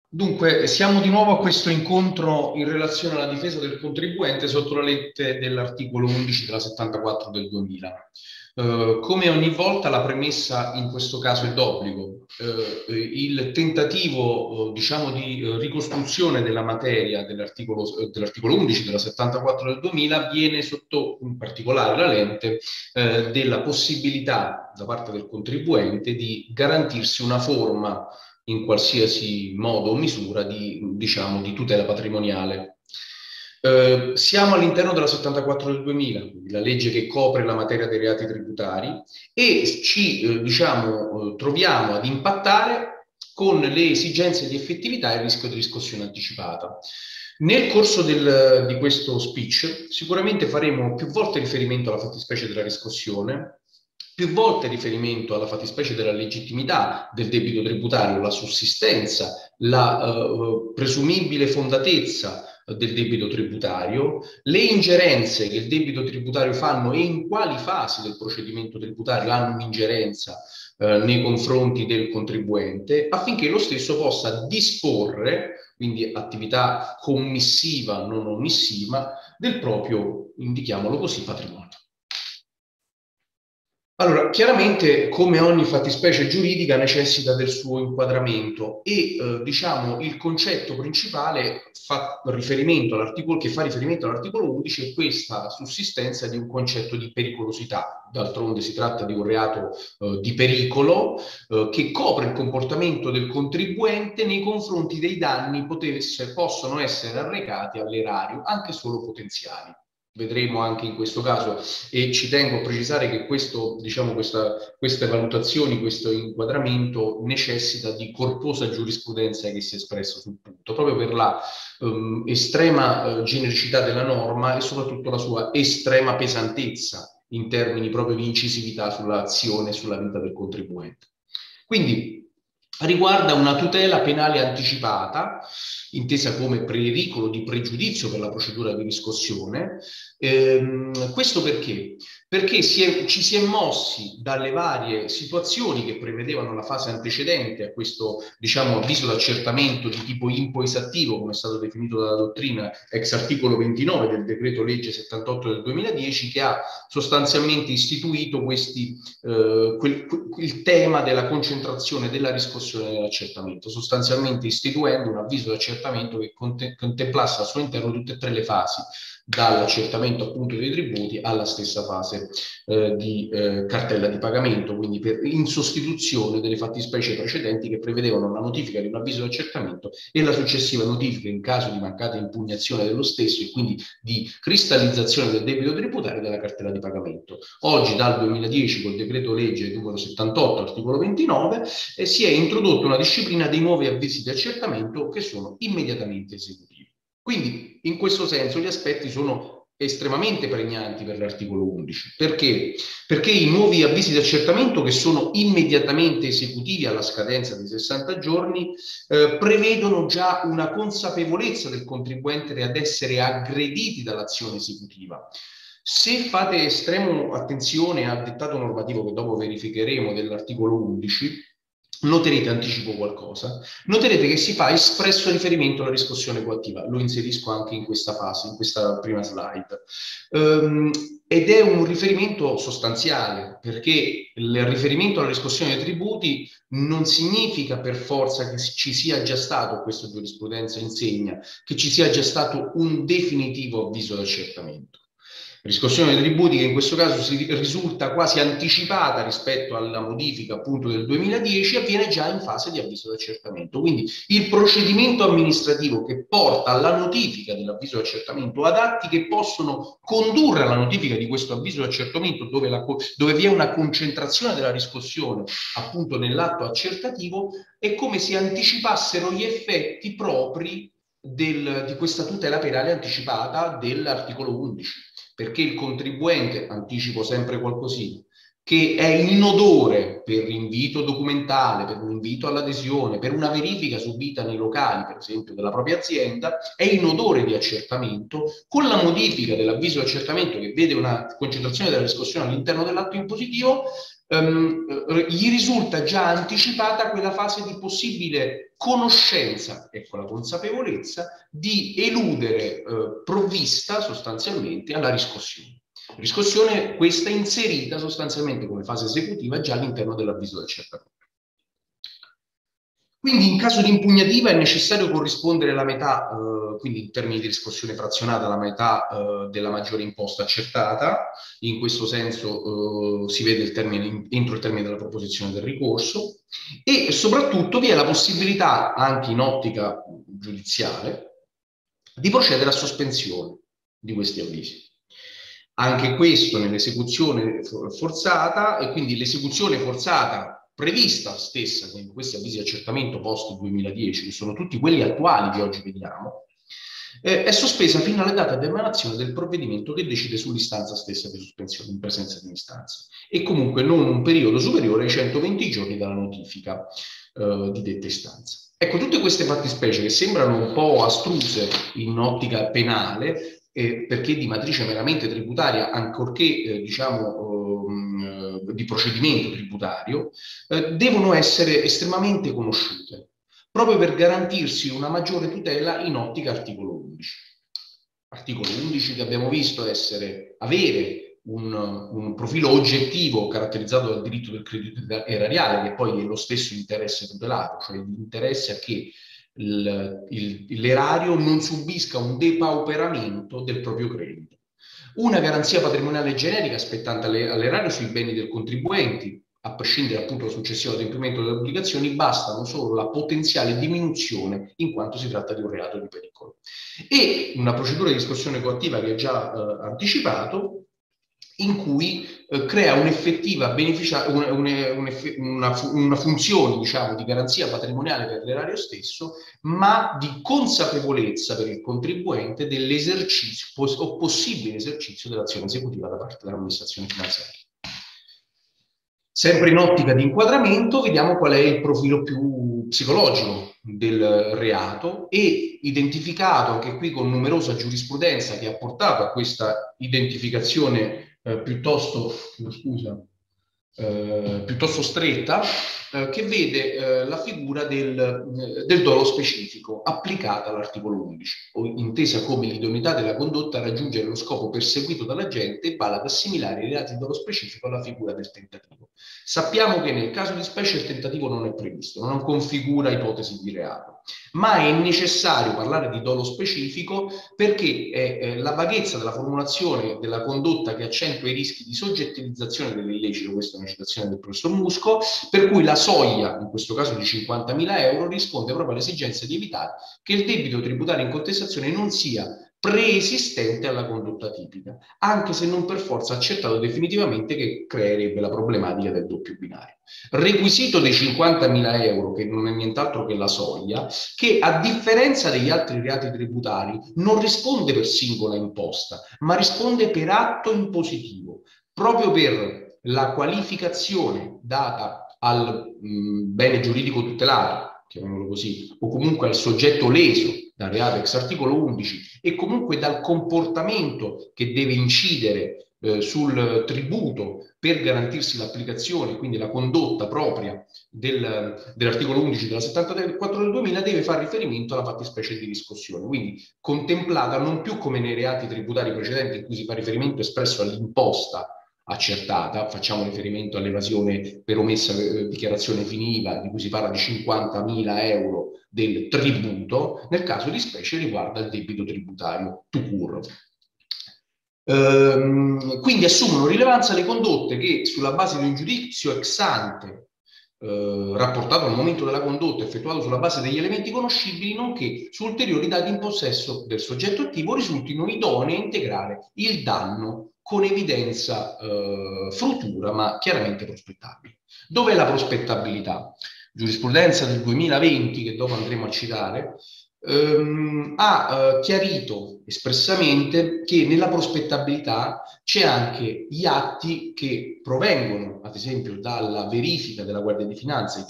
Dunque, siamo di nuovo a questo incontro in relazione alla difesa del contribuente sotto la lente dell'articolo 11 della 74 del 2000. Come ogni volta la premessa in questo caso è d'obbligo. Il tentativo, diciamo, di ricostruzione della materia dell'articolo 11 della 74 del 2000 viene sotto in particolare la lente della possibilità da parte del contribuente di garantirsi una forma in qualsiasi modo o misura di, diciamo, di tutela patrimoniale. Siamo all'interno della 74 del 2000, la legge che copre la materia dei reati tributari, e ci troviamo ad impattare con le esigenze di effettività e il rischio di riscossione anticipata. Nel corso di questo speech sicuramente faremo più volte riferimento alla fattispecie della riscossione, più volte riferimento alla fattispecie della legittimità del debito tributario, la sussistenza, la presumibile fondatezza del debito tributario, le ingerenze che il debito tributario fanno e in quali fasi del procedimento tributario hanno un'ingerenza nei confronti del contribuente, affinché lo stesso possa disporre, quindi attività commissiva non omissiva, del proprio, indichiamolo così, patrimonio. Allora, chiaramente, come ogni fattispecie giuridica, necessita del suo inquadramento e, diciamo, il concetto principale che fa riferimento all'articolo 11 è questa sussistenza di un concetto di pericolosità. D'altronde si tratta di un reato di pericolo che copre il comportamento del contribuente nei confronti dei danni possono essere arrecati all'erario, anche solo potenziali. Vedremo anche in questo caso, e ci tengo a precisare che queste valutazioni, questo inquadramento necessita di corposa giurisprudenza che si è espressa sul punto, proprio per la estrema genericità della norma e soprattutto la sua estrema pesantezza in termini proprio di incisività sull'azione e sulla vita del contribuente. Quindi riguarda una tutela penale anticipata, intesa come pericolo di pregiudizio per la procedura di riscossione. Questo perché? Perché ci si è mossi dalle varie situazioni che prevedevano la fase antecedente a questo, diciamo, avviso d'accertamento di tipo impoesattivo, come è stato definito dalla dottrina ex articolo 29 del decreto legge 78 del 2010, che ha sostanzialmente istituito il tema della concentrazione della riscossione dell'accertamento, sostanzialmente istituendo un avviso d'accertamento che contemplasse al suo interno tutte e tre le fasi, dall'accertamento appunto dei tributi alla stessa fase di cartella di pagamento, quindi in sostituzione delle fattispecie precedenti che prevedevano la notifica di un avviso di accertamento e la successiva notifica in caso di mancata impugnazione dello stesso e quindi di cristallizzazione del debito tributario della cartella di pagamento. Oggi, dal 2010, col decreto legge numero 78, articolo 29, si è introdotta una disciplina dei nuovi avvisi di accertamento che sono immediatamente esecutivi. Quindi, in questo senso, gli aspetti sono estremamente pregnanti per l'articolo 11. Perché? Perché i nuovi avvisi di accertamento, che sono immediatamente esecutivi alla scadenza di 60 giorni, prevedono già una consapevolezza del contribuente ad essere aggrediti dall'azione esecutiva. Se fate estrema attenzione al dettato normativo che dopo verificheremo dell'articolo 11, noterete, anticipo qualcosa, noterete che si fa espresso riferimento alla riscossione coattiva. Lo inserisco anche in questa fase, in questa prima slide. Ed è un riferimento sostanziale, perché il riferimento alla riscossione dei tributi non significa per forza che ci sia già stato, questa giurisprudenza insegna, che ci sia già stato un definitivo avviso d'accertamento. Riscossione dei tributi che in questo caso si risulta quasi anticipata rispetto alla modifica appunto del 2010, avviene già in fase di avviso d'accertamento. Quindi il procedimento amministrativo che porta alla notifica dell'avviso d'accertamento ad atti che possono condurre alla notifica di questo avviso d'accertamento dove vi è una concentrazione della riscossione appunto nell'atto accertativo, è come se anticipassero gli effetti propri di questa tutela penale anticipata dell'articolo 11, perché il contribuente, anticipo sempre qualcosina, che è in odore per invito documentale, per un invito all'adesione, per una verifica subita nei locali, per esempio, della propria azienda, è in odore di accertamento, con la modifica dell'avviso di accertamento che vede una concentrazione della riscossione all'interno dell'atto impositivo, gli risulta già anticipata quella fase di possibile conoscenza, ecco la consapevolezza, di eludere provvista sostanzialmente alla riscossione. Riscossione questa inserita sostanzialmente come fase esecutiva già all'interno dell'avviso di accertamento. Quindi in caso di impugnativa è necessario corrispondere la metà, quindi in termini di riscossione frazionata, la metà della maggiore imposta accertata. In questo senso si vede il termine, entro il termine della proposizione del ricorso, e soprattutto vi è la possibilità, anche in ottica giudiziale, di procedere a sospensione di questi avvisi. Anche questo nell'esecuzione forzata, e quindi l'esecuzione forzata prevista stessa in questi avvisi di accertamento post 2010, che sono tutti quelli attuali che oggi vediamo, è sospesa fino alla data di emanazione del provvedimento che decide sull'istanza stessa di sospensione in presenza di un'istanza, e comunque non un periodo superiore ai 120 giorni dalla notifica di detta istanza. Ecco, tutte queste fattispecie che sembrano un po' astruse in ottica penale, perché di matrice meramente tributaria, ancorché di procedimento tributario, devono essere estremamente conosciute, proprio per garantirsi una maggiore tutela in ottica articolo 11. Articolo 11 che abbiamo visto avere un profilo oggettivo caratterizzato dal diritto del credito erariale, che poi è lo stesso interesse tutelato, cioè l'interesse a che l'erario non subisca un depauperamento del proprio credito. Una garanzia patrimoniale generica spettante all'erario sui beni del contribuenti, a prescindere appunto dal successivo adempimento delle obbligazioni, bastano solo la potenziale diminuzione in quanto si tratta di un reato di pericolo. E una procedura di riscossione coattiva che ho già anticipato, in cui crea un'effettiva una funzione, diciamo, di garanzia patrimoniale per l'erario stesso, ma di consapevolezza per il contribuente dell'esercizio o possibile esercizio dell'azione esecutiva da parte dell'amministrazione finanziaria. Sempre in ottica di inquadramento, vediamo qual è il profilo più psicologico del reato, e identificato anche qui con numerosa giurisprudenza che ha portato a questa identificazione piuttosto stretta, che vede la figura del dolo specifico applicata all'articolo 11, intesa come l'idoneità della condotta a raggiungere lo scopo perseguito dall'agente e vale ad assimilare i reati di dolo specifico alla figura del tentativo. Sappiamo che nel caso di specie il tentativo non è previsto, non configura ipotesi di reato, ma è necessario parlare di dolo specifico perché è la vaghezza della formulazione della condotta che accentua i rischi di soggettivizzazione dell'illecito. Questa è una citazione del professor Musco, per cui la soglia, in questo caso di 50.000 euro, risponde proprio all'esigenza di evitare che il debito tributario in contestazione non sia preesistente alla condotta tipica, anche se non per forza accertato definitivamente, che creerebbe la problematica del doppio binario. Requisito dei 50.000 euro, che non è nient'altro che la soglia, che a differenza degli altri reati tributari non risponde per singola imposta, ma risponde per atto impositivo, proprio per la qualificazione data al bene giuridico tutelato, chiamiamolo così, o comunque al soggetto leso dal reato ex articolo 11, e comunque dal comportamento che deve incidere sul tributo per garantirsi l'applicazione, quindi la condotta propria dell'articolo 11 della 74 del 2000, deve fare riferimento alla fattispecie di riscossione, quindi contemplata non più come nei reati tributari precedenti in cui si fa riferimento espresso all'imposta accertata, facciamo riferimento all'evasione per omessa dichiarazione finiva, di cui si parla di 50.000 euro del tributo. Nel caso di specie riguarda il debito tributario tout court. Quindi assumono rilevanza le condotte che, sulla base di un giudizio ex ante rapportato al momento della condotta, effettuato sulla base degli elementi conoscibili, nonché su ulteriori dati in possesso del soggetto attivo, risultino idonei a integrare il danno con evidenza futura, ma chiaramente prospettabile. Dov'è la prospettabilità? Giurisprudenza del 2020, che dopo andremo a citare, ha chiarito espressamente che nella prospettabilità c'è anche gli atti che provengono, ad esempio, dalla verifica della Guardia di Finanza,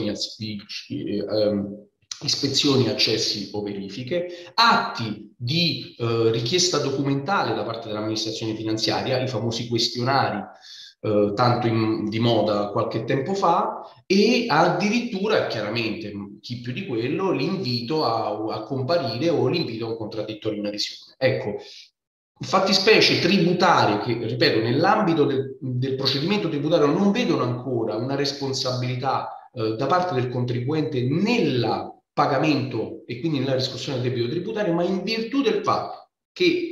ispezioni, accessi o verifiche, atti di richiesta documentale da parte dell'amministrazione finanziaria, i famosi questionari tanto di moda qualche tempo fa, e addirittura, chiaramente, chi più di quello, l'invito a comparire o l'invito a un contraddittorio in adesione. Ecco, fattispecie tributarie che, ripeto, nell'ambito del procedimento tributario non vedono ancora una responsabilità da parte del contribuente nel pagamento e quindi nella riscossione del debito tributario, ma in virtù del fatto che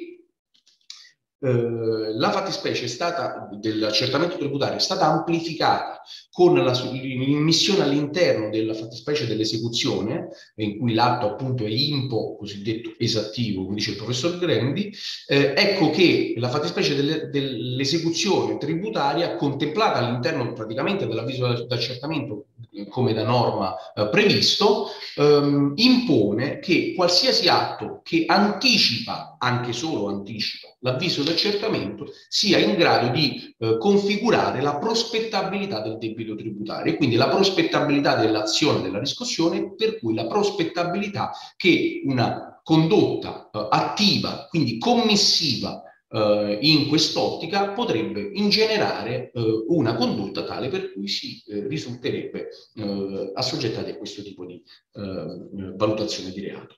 la fattispecie dell'accertamento tributario è stata amplificata con l'immissione all'interno della fattispecie dell'esecuzione, in cui l'atto appunto è IMPO, cosiddetto esattivo, come dice il professor Grandi. Ecco che la fattispecie dell'esecuzione tributaria, contemplata all'interno praticamente dell'avviso d'accertamento come da norma previsto, impone che qualsiasi atto che anticipa, anche solo anticipa, l'avviso d'accertamento sia in grado di configurare la prospettabilità del debito tributario e quindi la prospettabilità dell'azione della riscossione, per cui la prospettabilità che una condotta attiva, quindi commissiva, in quest'ottica potrebbe ingenerare una condotta tale per cui si risulterebbe assoggettati a questo tipo di valutazione di reato.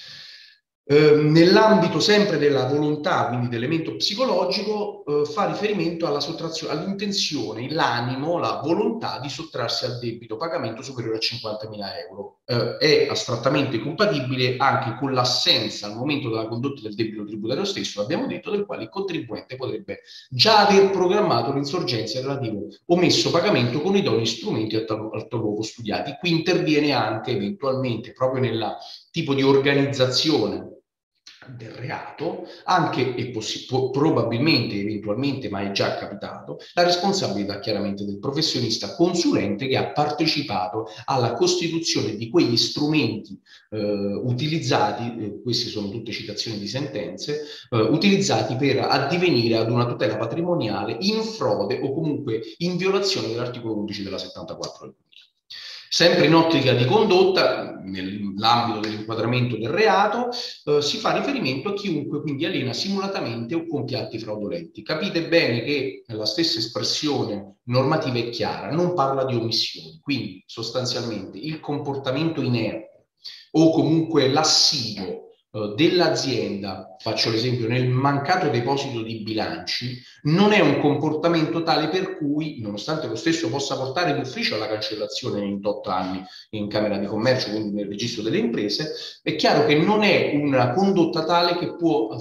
Nell'ambito sempre della volontà, quindi dell'elemento psicologico, fa riferimento alla sottrazione, all'intenzione, l'animo, la volontà di sottrarsi al debito pagamento superiore a 50.000 euro. È astrattamente compatibile anche con l'assenza al momento della condotta del debito tributario stesso, abbiamo detto, del quale il contribuente potrebbe già aver programmato l'insorgenza relativo omesso pagamento con idonei strumenti a tal luogo studiati. Qui interviene anche eventualmente proprio nel tipo di organizzazione del reato, anche e probabilmente, eventualmente, ma è già capitato, la responsabilità chiaramente del professionista consulente che ha partecipato alla costituzione di quegli strumenti utilizzati, queste sono tutte citazioni di sentenze, utilizzati per addivenire ad una tutela patrimoniale in frode o comunque in violazione dell'articolo 11 della 74 del 2000. Sempre in ottica di condotta, nell'ambito dell'inquadramento del reato, si fa riferimento a chiunque quindi allena simulatamente o compie atti fraudolenti. Capite bene che la stessa espressione normativa è chiara, non parla di omissioni, quindi sostanzialmente il comportamento inerte o comunque lassivo dell'azienda, faccio l'esempio, nel mancato deposito di bilanci, non è un comportamento tale per cui, nonostante lo stesso possa portare d'ufficio alla cancellazione in 8 anni in Camera di Commercio, quindi nel registro delle imprese, è chiaro che non è una condotta tale che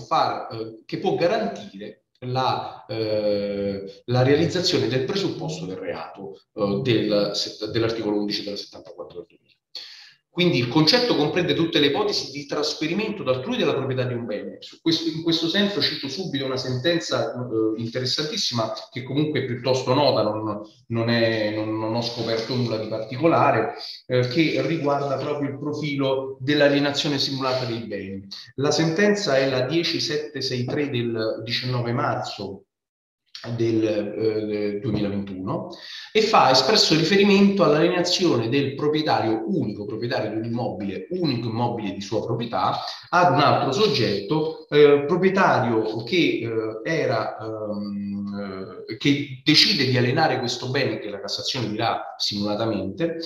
può garantire la realizzazione del presupposto del reato dell'articolo 11 della 74 del 2000. Quindi il concetto comprende tutte le ipotesi di trasferimento d'altrui della proprietà di un bene. In questo senso cito subito una sentenza interessantissima che comunque è piuttosto nota, non ho scoperto nulla di particolare, che riguarda proprio il profilo dell'alienazione simulata dei beni. La sentenza è la 10763 del 19 marzo del 2021 e fa espresso riferimento all'alienazione del proprietario unico, proprietario di un immobile, unico immobile di sua proprietà, ad un altro soggetto proprietario che decide di alienare questo bene, che la Cassazione dirà simulatamente,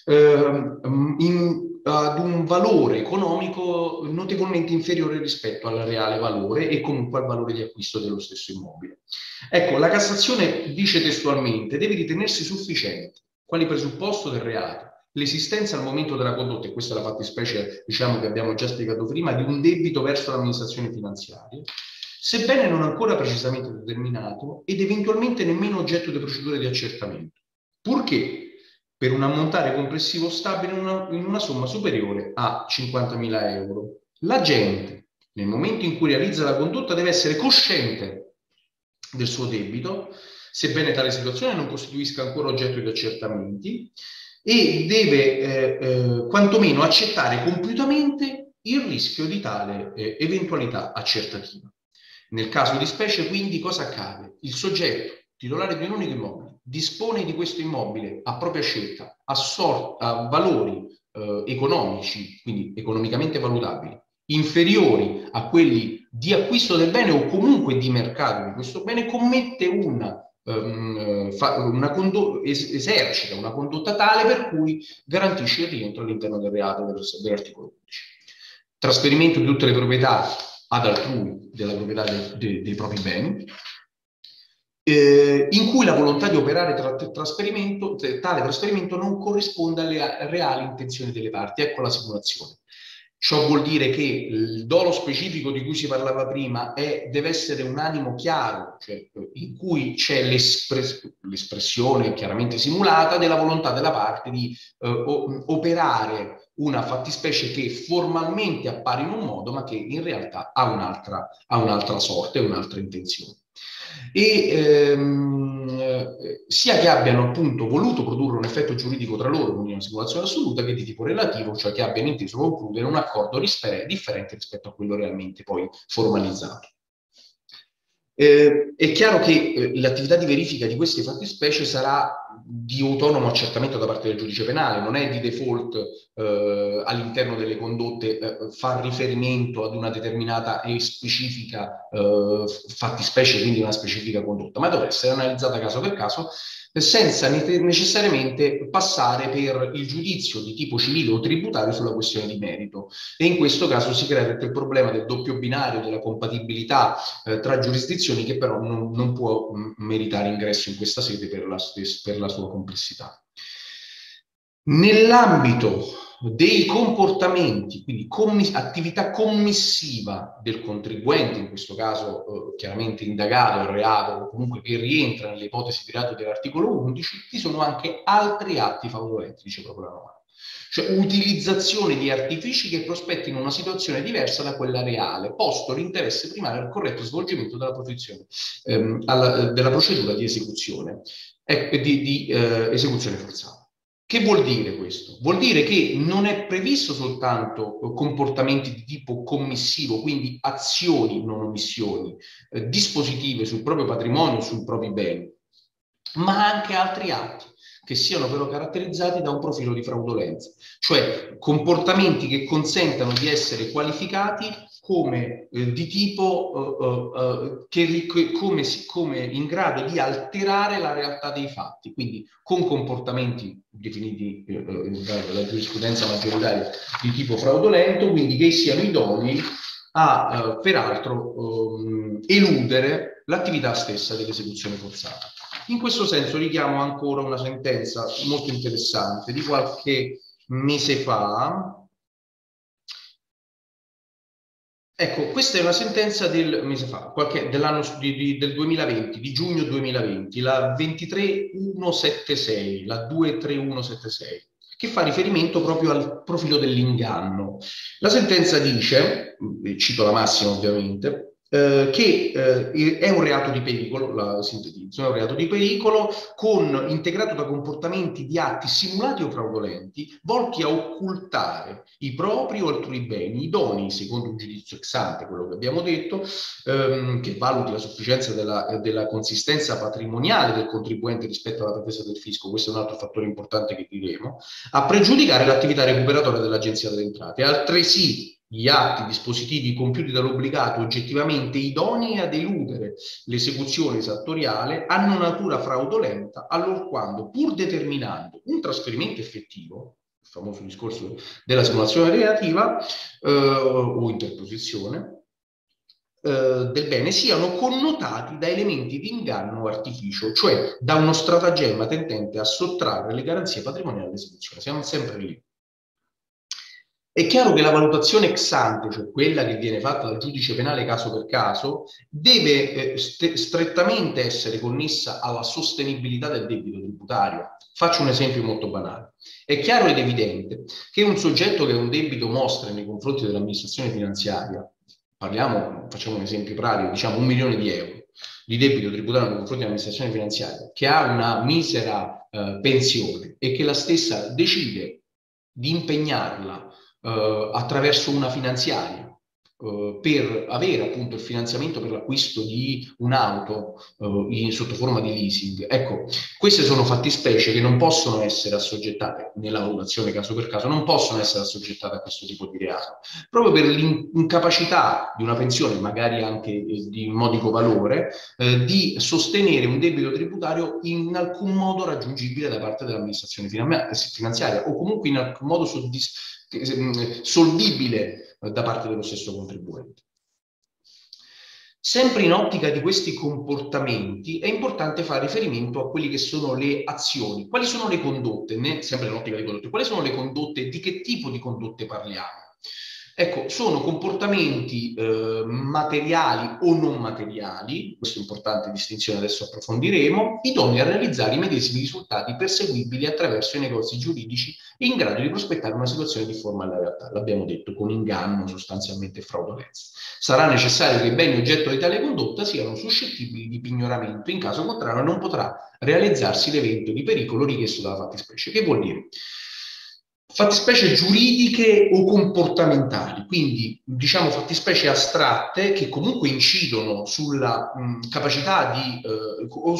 ad un valore economico notevolmente inferiore rispetto al reale valore e comunque al valore di acquisto dello stesso immobile. Ecco, la Cassazione dice testualmente: deve ritenersi sufficiente, quale presupposto del reato, l'esistenza al momento della condotta, e questa è la fattispecie, diciamo, che abbiamo già spiegato prima, di un debito verso l'amministrazione finanziaria, sebbene non ancora precisamente determinato ed eventualmente nemmeno oggetto di procedure di accertamento, purché per un ammontare complessivo stabile in una somma superiore a 50.000 euro. L'agente, nel momento in cui realizza la condotta, deve essere cosciente del suo debito, sebbene tale situazione non costituisca ancora oggetto di accertamenti, e deve quantomeno accettare compiutamente il rischio di tale eventualità accertativa. Nel caso di specie, quindi, cosa accade? Il soggetto titolare di un unico immobile dispone di questo immobile a propria scelta, a valori economici, quindi economicamente valutabili, inferiori a quelli di acquisto del bene o comunque di mercato di questo bene, commette un esercita una condotta tale per cui garantisce il rientro all'interno del reato dell'articolo 11. Trasferimento di tutte le proprietà ad altrui della proprietà dei propri beni, in cui la volontà di operare tale trasferimento non corrisponde alle reali intenzioni delle parti. Ecco la simulazione. Ciò vuol dire che il dolo specifico di cui si parlava prima deve essere un animo chiaro, cioè in cui c'è l'espressione chiaramente simulata della volontà della parte di operare una fattispecie che formalmente appare in un modo, ma che in realtà ha un'altra sorte, un'altra intenzione. Sia che abbiano appunto voluto produrre un effetto giuridico tra loro, quindi una simulazione assoluta, che di tipo relativo, cioè che abbiano inteso concludere un accordo differente rispetto a quello realmente poi formalizzato. È chiaro che l'attività di verifica di queste fattispecie sarà di autonomo accertamento da parte del giudice penale, non è di default all'interno delle condotte far riferimento ad una determinata e specifica fattispecie, quindi una specifica condotta, ma dovrà essere analizzata caso per caso senza necessariamente passare per il giudizio di tipo civile o tributario sulla questione di merito. E in questo caso si crea il problema del doppio binario, della compatibilità tra giurisdizioni, che però non può meritare ingresso in questa sede per la sua complessità. Nell'ambito dei comportamenti, quindi attività commissiva del contribuente, in questo caso chiaramente indagato al reato o comunque che rientra nelle ipotesi di reato dell'articolo 11, ci sono anche altri atti fraudolenti, dice proprio la norma. Cioè utilizzazione di artifici che prospettino una situazione diversa da quella reale, posto l'interesse primario al corretto svolgimento della procedura di esecuzione, esecuzione forzata. Che vuol dire questo? Vuol dire che non è previsto soltanto comportamenti di tipo commissivo, quindi azioni, non omissioni, dispositive sul proprio patrimonio, sui propri beni, ma anche altri atti che siano però caratterizzati da un profilo di fraudolenza, cioè comportamenti che consentano di essere qualificati come di tipo come in grado di alterare la realtà dei fatti, quindi con comportamenti definiti dalla giurisprudenza maggioritaria di tipo fraudolento, quindi che siano idonei a peraltro eludere l'attività stessa dell'esecuzione forzata. In questo senso richiamo ancora una sentenza molto interessante di qualche mese fa. Ecco, questa è una sentenza del mese fa, dell'anno del 2020, di giugno 2020, la 23176, la 23176, che fa riferimento proprio al profilo dell'inganno. La sentenza dice, cito la massima ovviamente, che è un reato di pericolo, la sintetizzo, è un reato di pericolo integrato da comportamenti di atti simulati o fraudolenti volti a occultare i propri o altrui beni idonei, secondo un giudizio ex ante, quello che abbiamo detto, che valuti la sufficienza della consistenza patrimoniale del contribuente rispetto alla pretesa del fisco, questo è un altro fattore importante che diremo, a pregiudicare l'attività recuperatoria dell'Agenzia delle Entrate, altresì gli atti dispositivi compiuti dall'obbligato oggettivamente idonei ad eludere l'esecuzione esattoriale hanno natura fraudolenta allorquando, pur determinando un trasferimento effettivo, il famoso discorso della simulazione relativa o interposizione del bene, siano connotati da elementi di inganno o artificio, cioè da uno stratagemma tendente a sottrarre le garanzie patrimoniali all'esecuzione. Siamo sempre lì. È chiaro che la valutazione ex ante, cioè quella che viene fatta dal giudice penale caso per caso, deve strettamente essere connessa alla sostenibilità del debito tributario. Faccio un esempio molto banale. È chiaro ed evidente che un soggetto che un debito mostra nei confronti dell'amministrazione finanziaria, facciamo un esempio pratico, diciamo 1 milione di euro di debito tributario nei confronti dell'amministrazione finanziaria, che ha una misera pensione e che la stessa decide di impegnarla attraverso una finanziaria per avere appunto il finanziamento per l'acquisto di un'auto sotto forma di leasing. Ecco, queste sono fattispecie che non possono essere assoggettate, nella valutazione caso per caso, non possono essere assoggettate a questo tipo di reato, proprio per l'incapacità di una pensione, magari anche di modico valore, di sostenere un debito tributario in alcun modo raggiungibile da parte dell'amministrazione finanziaria o comunque in alcun modo solvibile da parte dello stesso contribuente. Sempre in ottica di questi comportamenti è importante fare riferimento a quelli che sono le azioni. Quali sono le condotte? Sempre in ottica di condotte. Quali sono le condotte? Di che tipo di condotte parliamo? Ecco, sono comportamenti materiali o non materiali, questa è un'importante distinzione, adesso approfondiremo, idonei a realizzare i medesimi risultati perseguibili attraverso i negozi giuridici in grado di prospettare una situazione di forma alla realtà, l'abbiamo detto, con inganno, sostanzialmente fraudolenza. Sarà necessario che i beni oggetto di tale condotta siano suscettibili di pignoramento, in caso contrario non potrà realizzarsi l'evento di pericolo richiesto dalla fattispecie. Che vuol dire? Fattispecie giuridiche o comportamentali, quindi diciamo fattispecie astratte che comunque incidono sulla capacità di o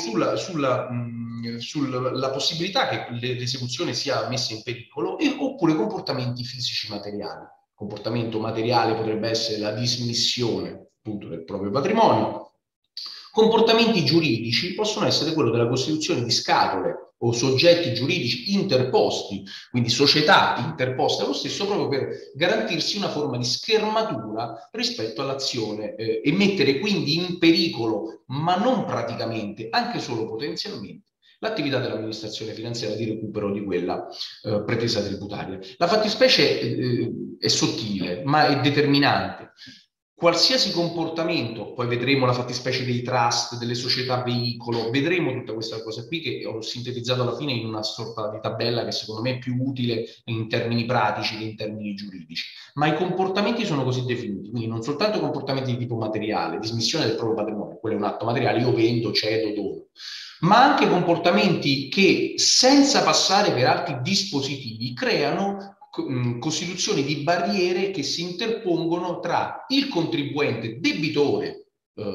sulla possibilità che l'esecuzione sia messa in pericolo oppure comportamenti fisici materiali. Comportamento materiale potrebbe essere la dismissione appunto del proprio patrimonio. Comportamenti giuridici possono essere quello della costituzione di scatole o soggetti giuridici interposti, quindi società interposte allo stesso, proprio per garantirsi una forma di schermatura rispetto all'azione e mettere quindi in pericolo, ma non praticamente, anche solo potenzialmente, l'attività dell'amministrazione finanziaria di recupero di quella pretesa tributaria. La fattispecie è sottile, ma è determinante. Qualsiasi comportamento, poi vedremo la fattispecie dei trust, delle società veicolo, vedremo tutta questa cosa qui che ho sintetizzato alla fine in una sorta di tabella che secondo me è più utile in termini pratici che in termini giuridici. Ma i comportamenti sono così definiti, quindi non soltanto comportamenti di tipo materiale, dismissione del proprio patrimonio, quello è un atto materiale, io vendo, cedo, dono, ma anche comportamenti che senza passare per altri dispositivi creano costituzioni di barriere che si interpongono tra il contribuente debitore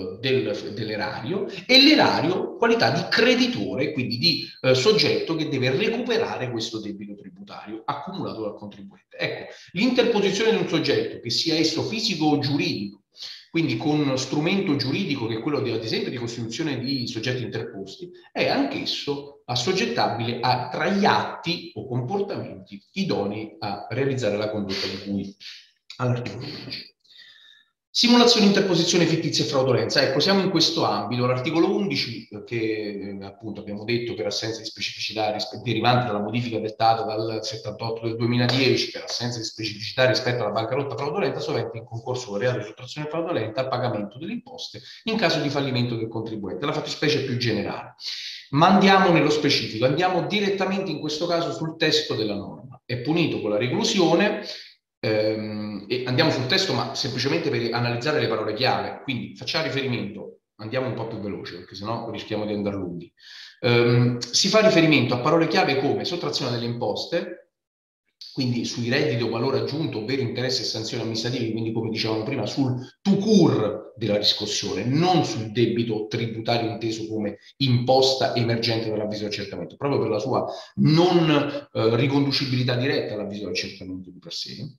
dell'erario e l'erario qualità di creditore, quindi di soggetto che deve recuperare questo debito tributario accumulato dal contribuente. Ecco, l'interposizione di un soggetto, che sia esso fisico o giuridico, quindi con strumento giuridico che è quello ad esempio di costituzione di soggetti interposti, è anch'esso assoggettabile tra gli atti o comportamenti idonei a realizzare la condotta di cui all'articolo 11. Simulazione, interposizione fittizia e fraudolenza. Ecco, siamo in questo ambito. L'articolo 11, che appunto abbiamo detto per assenza di specificità derivante dalla modifica dettata dal 78 del 2010, per assenza di specificità rispetto alla bancarotta fraudolenta, sovente in concorso con reato di sottrazione fraudolenta al pagamento delle imposte in caso di fallimento del contribuente. La fattispecie più generale. Ma andiamo nello specifico, andiamo direttamente in questo caso sul testo della norma. È punito con la reclusione. E andiamo sul testo, ma semplicemente per analizzare le parole chiave. Quindi facciamo riferimento, andiamo un po' più veloce perché sennò rischiamo di andare lunghi. Si fa riferimento a parole chiave come sottrazione delle imposte, quindi sui redditi o valore aggiunto, ovvero interessi e sanzioni amministrative, quindi come dicevamo prima, sul to-cur della riscossione, non sul debito tributario inteso come imposta emergente dall'avviso di accertamento, proprio per la sua non riconducibilità diretta all'avviso di accertamento di per sé.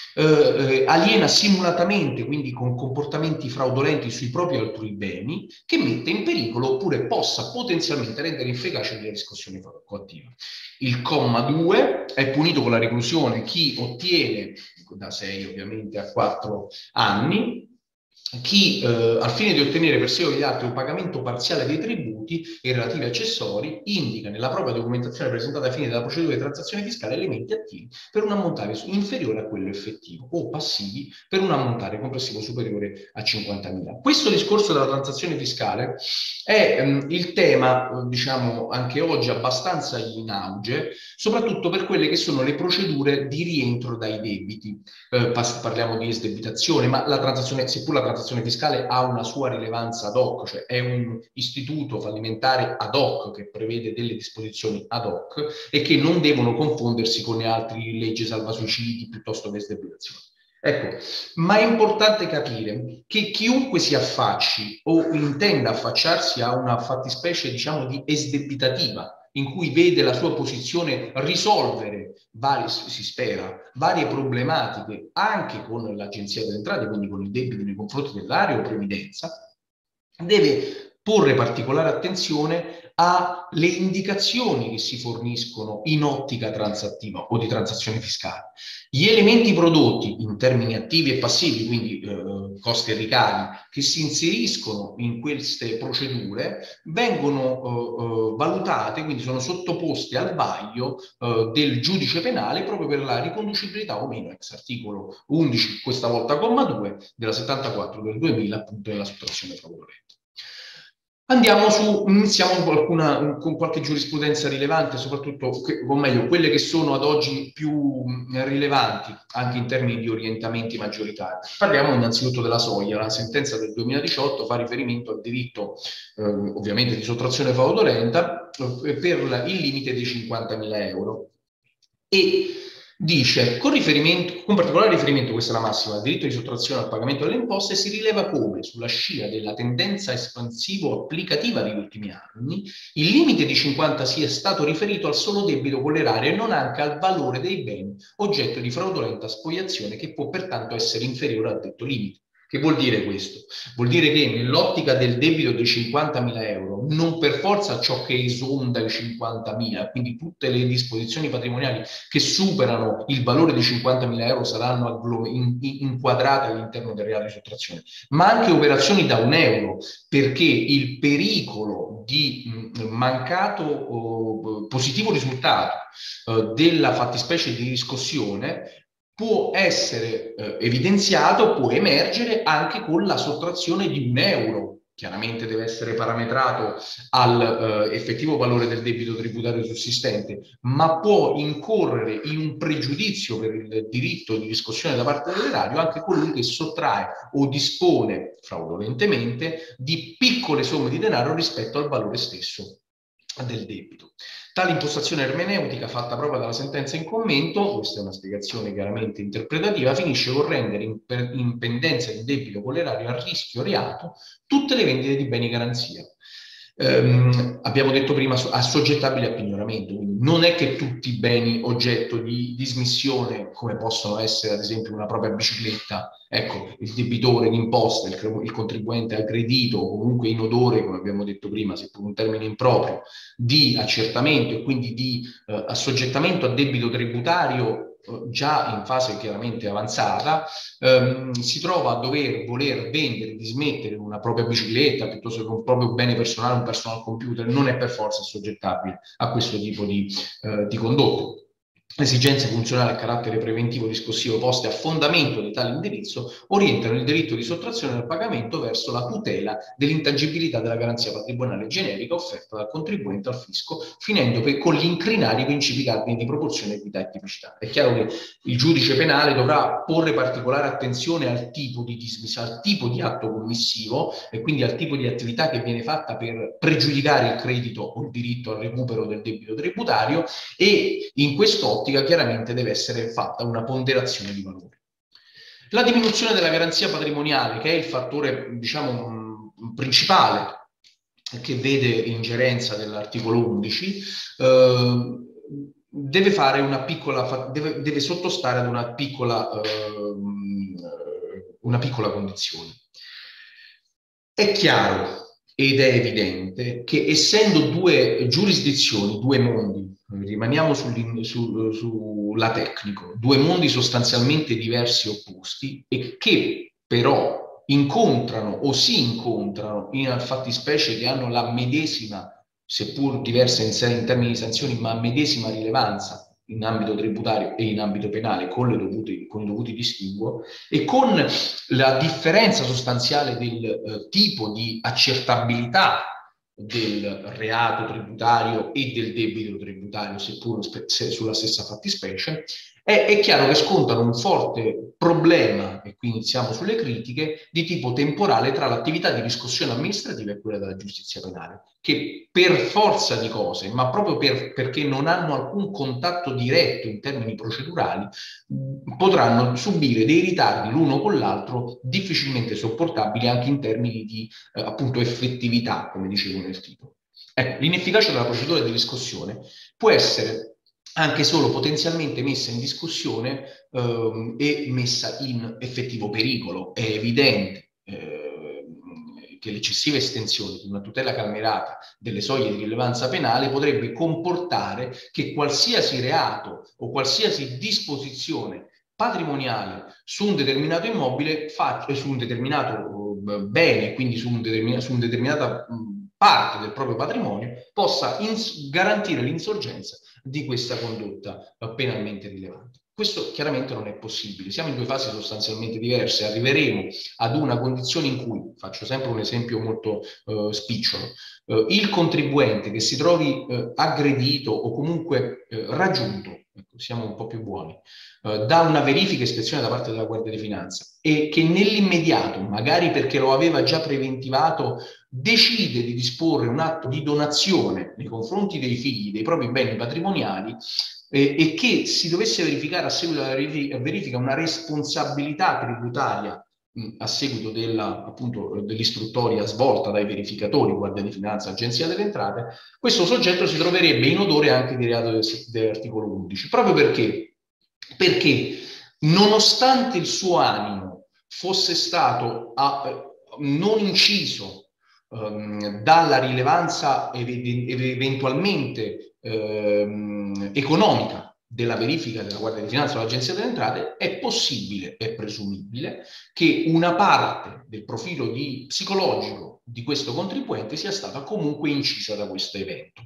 Aliena simulatamente, quindi con comportamenti fraudolenti sui propri altrui beni, che mette in pericolo oppure possa potenzialmente rendere inefficace la riscossione coattiva. Il comma 2 è punito con la reclusione chi ottiene, da 6 ovviamente a 4 anni, chi al fine di ottenere per sé o gli altri un pagamento parziale dei tributi e relativi accessori indica nella propria documentazione presentata ai fini della procedura di transazione fiscale elementi attivi per un ammontare inferiore a quello effettivo o passivi per un ammontare complessivo superiore a 50.000. Questo discorso della transazione fiscale è il tema, diciamo, anche oggi abbastanza in auge, soprattutto per quelle che sono le procedure di rientro dai debiti. Parliamo di esdebitazione, ma la transazione, seppur la transazione fiscale ha una sua rilevanza ad hoc, cioè è un istituto fallimentare ad hoc che prevede delle disposizioni ad hoc e che non devono confondersi con le altre leggi salvasuicidi piuttosto che esdebitazione. Ecco, ma è importante capire che chiunque si affacci o intenda affacciarsi a una fattispecie, diciamo, di esdebitativa, in cui vede la sua posizione risolvere varie, si spera, varie problematiche anche con l'Agenzia delle Entrate, quindi con il debito nei confronti dell'area o previdenza, deve porre particolare attenzione alle indicazioni che si forniscono in ottica transattiva o di transazione fiscale. Gli elementi prodotti in termini attivi e passivi, quindi costi e ricavi, che si inseriscono in queste procedure, vengono valutate, quindi sono sottoposte al vaglio del giudice penale proprio per la riconducibilità o meno ex articolo 11, questa volta comma 2, della 74 del 2000, appunto della sottrazione fraudolenta. Andiamo su, iniziamo con qualche giurisprudenza rilevante, soprattutto, o meglio, quelle che sono ad oggi più rilevanti, anche in termini di orientamenti maggioritari. Parliamo innanzitutto della soglia. La sentenza del 2018 fa riferimento al diritto, ovviamente, di sottrazione fraudolenta per il limite di 50.000 euro. E dice, con particolare riferimento, questa è la massima, al diritto di sottrazione al pagamento delle imposte, si rileva come, sulla scia della tendenza espansivo-applicativa degli ultimi anni, il limite di 50 sia stato riferito al solo debito con l'erario e non anche al valore dei beni oggetto di fraudolenta spoliazione, che può pertanto essere inferiore al detto limite. Che vuol dire questo? Vuol dire che nell'ottica del debito di 50.000 euro, non per forza ciò che esonda i 50.000, quindi tutte le disposizioni patrimoniali che superano il valore di 50.000 euro saranno inquadrate all'interno del reato di sottrazione, ma anche operazioni da €1, perché il pericolo di mancato positivo risultato della fattispecie di riscossione può essere evidenziato, può emergere anche con la sottrazione di €1. Chiaramente deve essere parametrato al effettivo valore del debito tributario sussistente, ma può incorrere in un pregiudizio per il diritto di riscossione da parte dell'erario anche colui che sottrae o dispone fraudolentemente di piccole somme di denaro rispetto al valore stesso del debito. Tale impostazione ermeneutica, fatta proprio dalla sentenza in commento, questa è una spiegazione chiaramente interpretativa, finisce con rendere in pendenza di debito con l'erario a rischio reato tutte le vendite di beni garanzia. Abbiamo detto prima assoggettabili a pignoramento, quindi non è che tutti i beni oggetto di dismissione, come possono essere ad esempio una propria bicicletta, ecco, il debitore d'imposta, il contribuente aggredito o comunque in odore, come abbiamo detto prima, seppur un termine improprio, di accertamento e quindi di assoggettamento a debito tributario già in fase chiaramente avanzata, si trova a voler vendere, dismettere una propria bicicletta piuttosto che un proprio bene personale, un personal computer, non è per forza assoggettabile a questo tipo di condotte. Esigenze funzionali a carattere preventivo riscossivo poste a fondamento di tale indirizzo orientano il diritto di sottrazione del pagamento verso la tutela dell'intangibilità della garanzia patrimoniale generica offerta dal contribuente al fisco, finendo con l'incrinare i principi cardini di proporzione, equità e tipicità. È chiaro che il giudice penale dovrà porre particolare attenzione al tipo di dismissione, al tipo di atto commissivo e quindi al tipo di attività che viene fatta per pregiudicare il credito o il diritto al recupero del debito tributario, e in quest'ottica chiaramente deve essere fatta una ponderazione di valore. La diminuzione della garanzia patrimoniale, che è il fattore, diciamo, principale che vede ingerenza dell'articolo 11, deve fare deve sottostare ad una piccola condizione. È chiaro ed è evidente che essendo due giurisdizioni, due mondi, rimaniamo sulla tecnico, due mondi sostanzialmente diversi e opposti e che però incontrano o si incontrano in fattispecie che hanno la medesima, seppur diversa in termini di sanzioni, ma medesima rilevanza in ambito tributario e in ambito penale con i dovuti distinguo e con la differenza sostanziale del tipo di accertabilità del reato tributario e del debito tributario, seppur sulla stessa fattispecie, È chiaro che scontano un forte problema, e qui iniziamo sulle critiche, di tipo temporale tra l'attività di riscossione amministrativa e quella della giustizia penale, che per forza di cose, ma proprio perché non hanno alcun contatto diretto in termini procedurali, potranno subire dei ritardi l'uno con l'altro difficilmente sopportabili anche in termini di appunto effettività, come dicevo nel titolo. Ecco, l'inefficacia della procedura di riscossione può essere anche solo potenzialmente messa in discussione e messa in effettivo pericolo. È evidente che l'eccessiva estensione di una tutela calmierata delle soglie di rilevanza penale potrebbe comportare che qualsiasi reato o qualsiasi disposizione patrimoniale su un determinato immobile, su un determinato bene, quindi su una determinata parte del proprio patrimonio, possa garantire l'insorgenza di questa condotta penalmente rilevante. Questo chiaramente non è possibile, siamo in due fasi sostanzialmente diverse, arriveremo ad una condizione in cui, faccio sempre un esempio molto spicciolo, il contribuente che si trovi aggredito o comunque raggiunto, ecco, siamo un po' più buoni, da una verifica e ispezione da parte della Guardia di Finanza e che nell'immediato, magari perché lo aveva già preventivato, decide di disporre un atto di donazione nei confronti dei figli dei propri beni patrimoniali e che si dovesse verificare a seguito della verifica una responsabilità tributaria a seguito dell'istruttoria svolta dai verificatori, Guardia di Finanza, Agenzia delle Entrate, questo soggetto si troverebbe in odore anche di reato dell'articolo 11, proprio perché nonostante il suo animo fosse stato non inciso dalla rilevanza eventualmente economica della verifica della Guardia di Finanza o dell'Agenzia delle Entrate, è possibile, è presumibile, che una parte del profilo psicologico di questo contribuente sia stata comunque incisa da questo evento.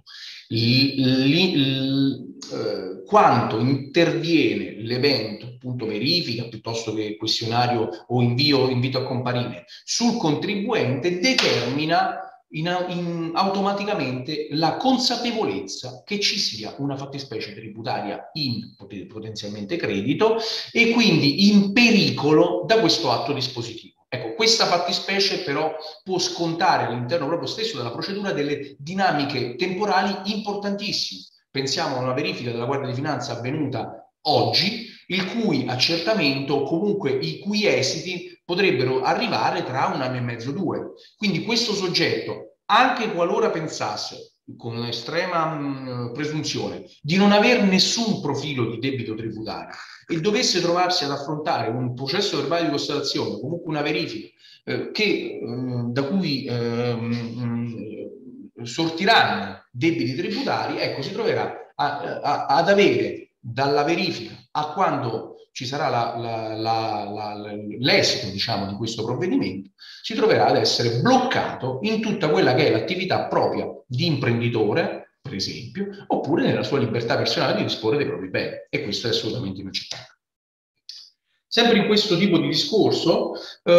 Quanto interviene l'evento, appunto verifica, piuttosto che questionario o invito a comparire, sul contribuente determina automaticamente la consapevolezza che ci sia una fattispecie tributaria in potenzialmente credito e quindi in pericolo da questo atto dispositivo. Ecco, questa fattispecie però può scontare all'interno proprio stesso della procedura delle dinamiche temporali importantissime. Pensiamo a una verifica della Guardia di Finanza avvenuta oggi, il cui accertamento o comunque i cui esiti potrebbero arrivare tra 1 anno e mezzo, 2. Quindi questo soggetto, anche qualora pensasse con estrema presunzione di non avere nessun profilo di debito tributario e dovesse trovarsi ad affrontare un processo verbale di constatazione, comunque una verifica da cui sortiranno debiti tributari, ecco, si troverà ad avere dalla verifica a quando ci sarà l'esito, diciamo, di questo provvedimento, si troverà ad essere bloccato in tutta quella che è l'attività propria di imprenditore, per esempio, oppure nella sua libertà personale di disporre dei propri beni. E questo è assolutamente inaccettabile. Sempre in questo tipo di discorso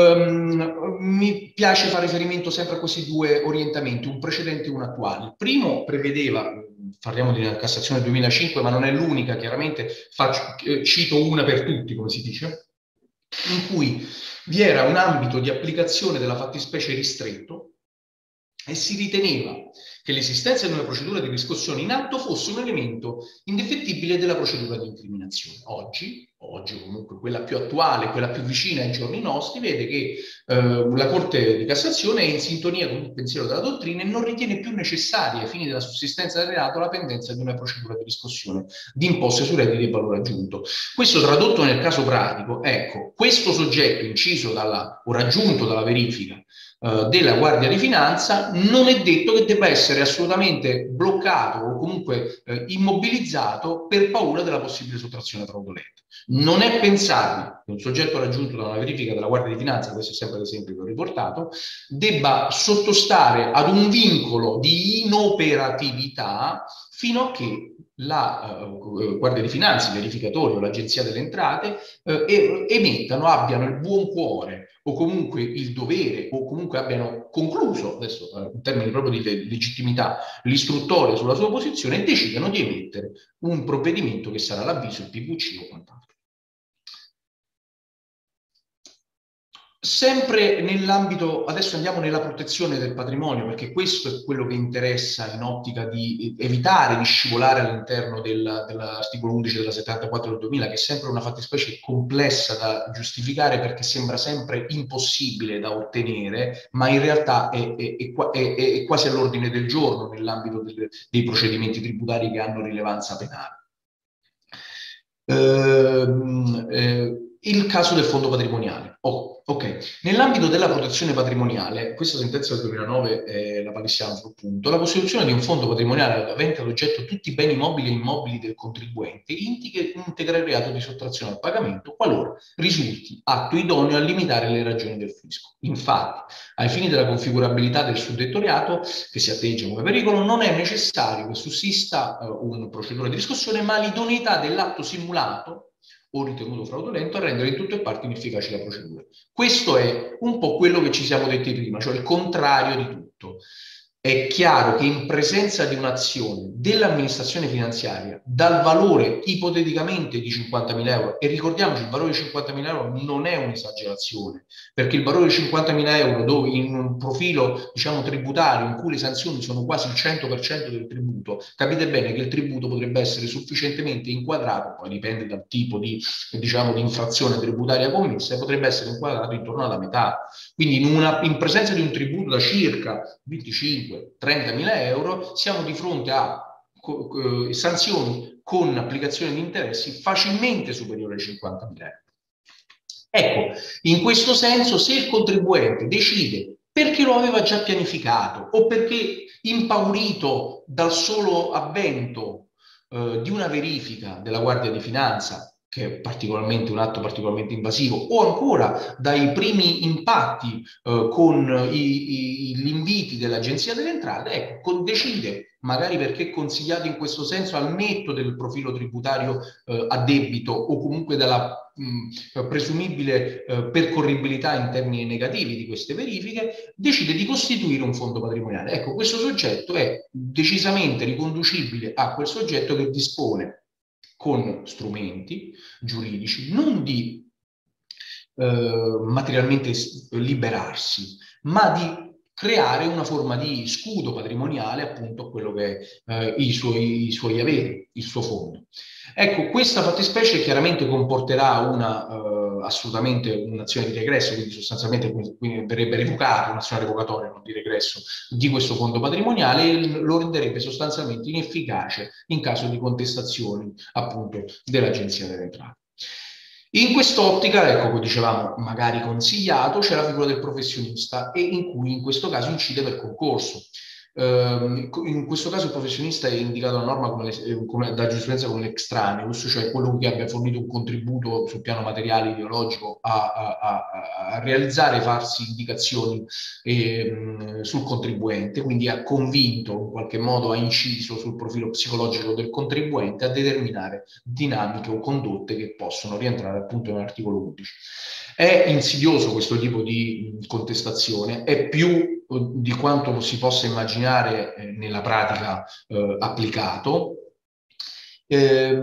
mi piace fare riferimento sempre a questi due orientamenti, un precedente e un attuale. Il primo prevedeva, parliamo di una Cassazione 2005, ma non è l'unica, chiaramente cito una per tutti, come si dice, in cui vi era un ambito di applicazione della fattispecie ristretto e si riteneva che l'esistenza di una procedura di riscossione in atto fosse un elemento indefettibile della procedura di incriminazione. Oggi comunque quella più attuale, quella più vicina ai giorni nostri, vede che la Corte di Cassazione è in sintonia con il pensiero della dottrina e non ritiene più necessaria ai fini della sussistenza del reato la pendenza di una procedura di riscossione di imposte su redditi e valore aggiunto. Questo tradotto nel caso pratico, ecco, questo soggetto inciso o raggiunto dalla verifica della Guardia di Finanza non è detto che debba essere assolutamente bloccato o comunque immobilizzato per paura della possibile sottrazione fraudolenta. Non è pensabile che un soggetto raggiunto da una verifica della Guardia di Finanza, questo è sempre l'esempio che ho riportato, debba sottostare ad un vincolo di inoperatività fino a che la Guardia di Finanza, il verificatore o l'Agenzia delle Entrate emettano, abbiano il buon cuore o comunque il dovere o comunque abbiano concluso, adesso in termini proprio di legittimità, l'istruttoria sulla sua posizione e decidano di emettere un provvedimento che sarà l'avviso, il PVC o quant'altro. Sempre nell'ambito, adesso andiamo nella protezione del patrimonio, perché questo è quello che interessa in ottica di evitare di scivolare all'interno dell'articolo 11 della 74 del 2000, che è sempre una fattispecie complessa da giustificare perché sembra sempre impossibile da ottenere, ma in realtà è quasi all'ordine del giorno nell'ambito dei procedimenti tributari che hanno rilevanza penale. Il caso del fondo patrimoniale. Ok. Nell'ambito della protezione patrimoniale, questa sentenza del 2009 la palissiamo sul punto, la costituzione di un fondo patrimoniale avente ad oggetto tutti i beni mobili e immobili del contribuente integra il reato di sottrazione al pagamento qualora risulti atto idoneo a limitare le ragioni del fisco. Infatti, ai fini della configurabilità del suddetto reato che si atteggia come pericolo, non è necessario che sussista una procedura di riscossione, ma l'idoneità dell'atto simulato o ritenuto fraudolento a rendere in tutto e parte inefficace la procedura. Questo è un po' quello che ci siamo detti prima, cioè il contrario di tutto. È chiaro che in presenza di un'azione dell'amministrazione finanziaria dal valore ipoteticamente di 50.000 euro, e ricordiamoci il valore di 50.000 euro non è un'esagerazione, perché il valore di 50.000 euro dove in un profilo diciamo tributario in cui le sanzioni sono quasi il 100% del tributo, capite bene che il tributo potrebbe essere sufficientemente inquadrato, poi dipende dal tipo di, diciamo, di infrazione tributaria commessa, e potrebbe essere inquadrato intorno alla metà. Quindi in presenza di un tributo da circa 25-30 mila euro siamo di fronte a sanzioni con applicazione di interessi facilmente superiori ai 50 mila euro. Ecco, in questo senso, se il contribuente decide perché lo aveva già pianificato o perché impaurito dal solo avvento di una verifica della Guardia di Finanza, che è particolarmente un atto particolarmente invasivo, o ancora dai primi impatti con gli inviti dell'Agenzia delle Entrate, ecco, decide, magari perché consigliato in questo senso al netto del profilo tributario a debito o comunque dalla presumibile percorribilità in termini negativi di queste verifiche, decide di costituire un fondo patrimoniale. Ecco, questo soggetto è decisamente riconducibile a quel soggetto che dispone con strumenti giuridici non di materialmente liberarsi, ma di creare una forma di scudo patrimoniale appunto a quello che è i suoi averi, il suo fondo. Ecco, questa fattispecie chiaramente comporterà assolutamente un'azione di regresso, quindi sostanzialmente verrebbe revocata, un'azione revocatoria, non di regresso, di questo fondo patrimoniale e lo renderebbe sostanzialmente inefficace in caso di contestazioni appunto dell'Agenzia delle Entrate. In quest'ottica, ecco, come dicevamo, magari consigliato, c'è la figura del professionista e in cui in questo caso incide per concorso. In questo caso il professionista è indicato a norma da giurisprudenza come l'extraneus, cioè quello che abbia fornito un contributo sul piano materiale ideologico a realizzare, farsi indicazioni sul contribuente, quindi ha convinto, in qualche modo ha inciso sul profilo psicologico del contribuente a determinare dinamiche o condotte che possono rientrare appunto nell'articolo 11. È insidioso questo tipo di contestazione, è più di quanto si possa immaginare nella pratica applicato, è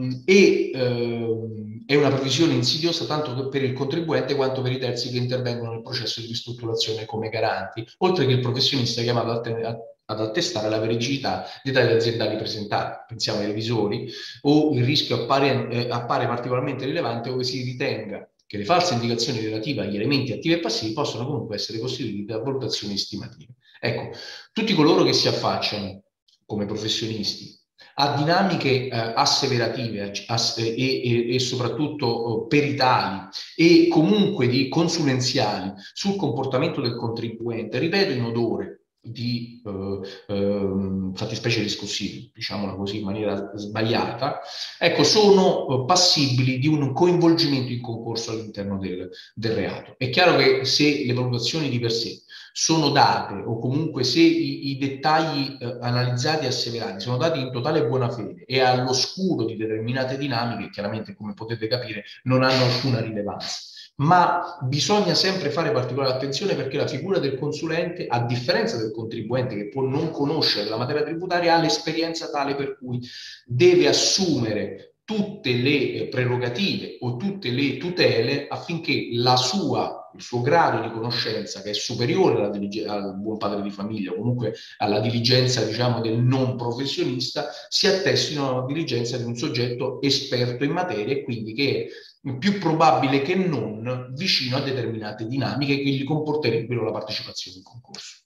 una previsione insidiosa tanto per il contribuente quanto per i terzi che intervengono nel processo di ristrutturazione come garanti, oltre che il professionista chiamato ad attestare la veridicità dei dati aziendali presentati. Pensiamo ai revisori, o il rischio appare particolarmente rilevante ove si ritenga che le false indicazioni relative agli elementi attivi e passivi possono comunque essere costituite da valutazioni stimative. Ecco, tutti coloro che si affacciano come professionisti a dinamiche asseverative e soprattutto peritali e comunque di consulenziali sul comportamento del contribuente, ripeto in odore, fattispecie riscossive, diciamola così in maniera sbagliata, ecco, sono passibili di un coinvolgimento in concorso all'interno del reato. È chiaro che se le valutazioni di per sé sono date, o comunque se i dettagli analizzati e asseverati sono dati in totale buona fede e all'oscuro di determinate dinamiche, chiaramente, come potete capire, non hanno alcuna rilevanza. Ma bisogna sempre fare particolare attenzione, perché la figura del consulente, a differenza del contribuente che può non conoscere la materia tributaria, ha l'esperienza tale per cui deve assumere tutte le prerogative o tutte le tutele affinché il suo grado di conoscenza, che è superiore al buon padre di famiglia, o comunque alla diligenza, diciamo, del non professionista, si attestino alla diligenza di un soggetto esperto in materia, e quindi che è più probabile che non vicino a determinate dinamiche che gli comporterebbero la partecipazione in concorso.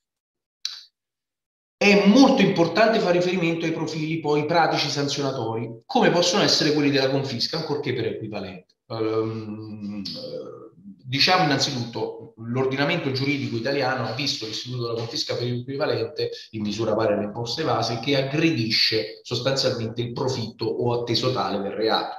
È molto importante fare riferimento ai profili poi pratici sanzionatori, come possono essere quelli della confisca, ancorché per equivalente. Diciamo innanzitutto, l'ordinamento giuridico italiano ha visto l'istituto della confisca per equivalente, in misura pari alle imposte evase, che aggredisce sostanzialmente il profitto o atteso tale del reato.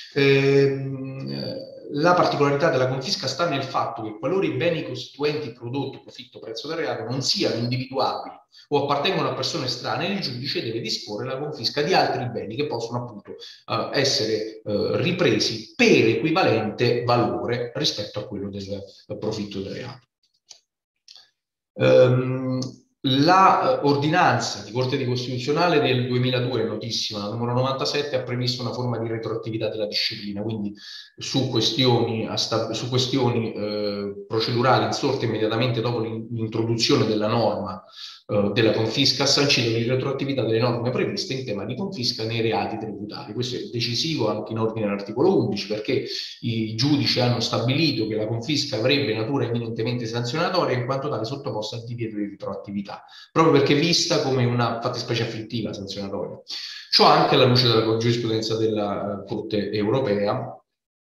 La particolarità della confisca sta nel fatto che, qualora i beni costituenti prodotto, profitto, prezzo del reato non siano individuabili o appartengono a persone estranee, il giudice deve disporre la confisca di altri beni che possono appunto essere ripresi per equivalente valore rispetto a quello del profitto del reato. La ordinanza di Corte di Costituzionale del 2002, notissima, la numero 97, ha previsto una forma di retroattività della disciplina, quindi su questioni procedurali insorte immediatamente dopo l'introduzione della norma della confisca, ha sancito la retroattività delle norme previste in tema di confisca nei reati tributari. Questo è decisivo anche in ordine all'articolo 11, perché i giudici hanno stabilito che la confisca avrebbe natura eminentemente sanzionatoria, in quanto tale sottoposta al divieto di retroattività, proprio perché vista come una fattispecie afflittiva sanzionatoria. Ciò anche alla luce della giurisprudenza della Corte europea,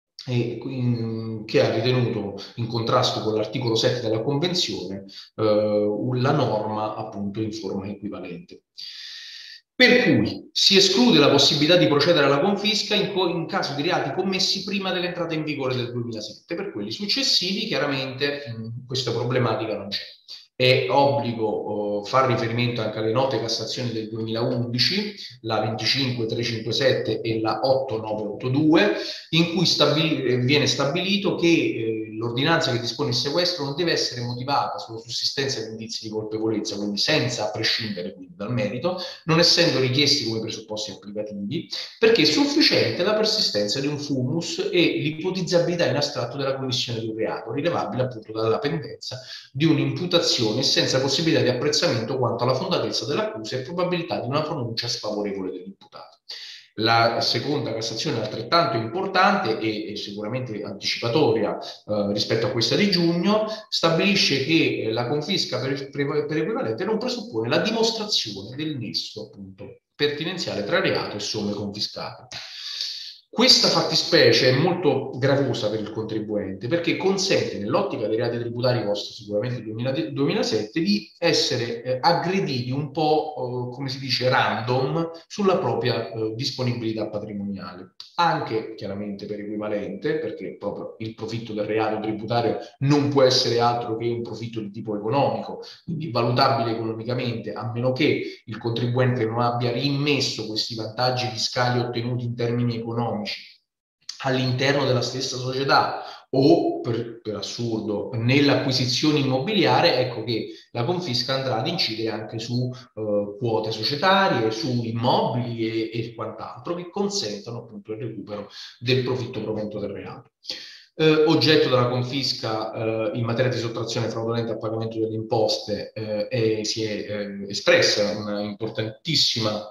che ha ritenuto in contrasto con l'articolo 7 della Convenzione la norma appunto in forma equivalente. Per cui si esclude la possibilità di procedere alla confisca in caso di reati commessi prima dell'entrata in vigore del 2007. Per quelli successivi, chiaramente, questa problematica non c'è. È obbligo far riferimento anche alle note Cassazioni del 2011, la 25357 e la 8982, in cui viene stabilito che l'ordinanza che dispone il sequestro non deve essere motivata sulla sussistenza di indizi di colpevolezza, quindi senza prescindere quindi dal merito, non essendo richiesti come presupposti applicativi, perché è sufficiente la persistenza di un fumus e l'ipotizzabilità in astratto della commissione di un reato, rilevabile appunto dalla pendenza di un'imputazione, senza possibilità di apprezzamento quanto alla fondatezza dell'accusa e probabilità di una pronuncia sfavorevole dell'imputato. La seconda Cassazione è altrettanto importante e sicuramente anticipatoria rispetto a questa di giugno, stabilisce che la confisca per equivalente non presuppone la dimostrazione del nesso appunto pertinenziale tra reato e somme confiscate. Questa fattispecie è molto gravosa per il contribuente, perché consente, nell'ottica dei reati tributari post sicuramente 2007, di essere aggrediti un po', come si dice, random sulla propria disponibilità patrimoniale. Anche chiaramente per equivalente, perché proprio il profitto del reato tributario non può essere altro che un profitto di tipo economico, quindi valutabile economicamente, a meno che il contribuente non abbia rimmesso questi vantaggi fiscali ottenuti in termini economici all'interno della stessa società o, per assurdo, nell'acquisizione immobiliare. Ecco che la confisca andrà ad incidere anche su quote societarie, su immobili e quant'altro, che consentono appunto il recupero del profitto provento del reato. Oggetto della confisca in materia di sottrazione fraudolenta al pagamento delle imposte si è espressa una importantissima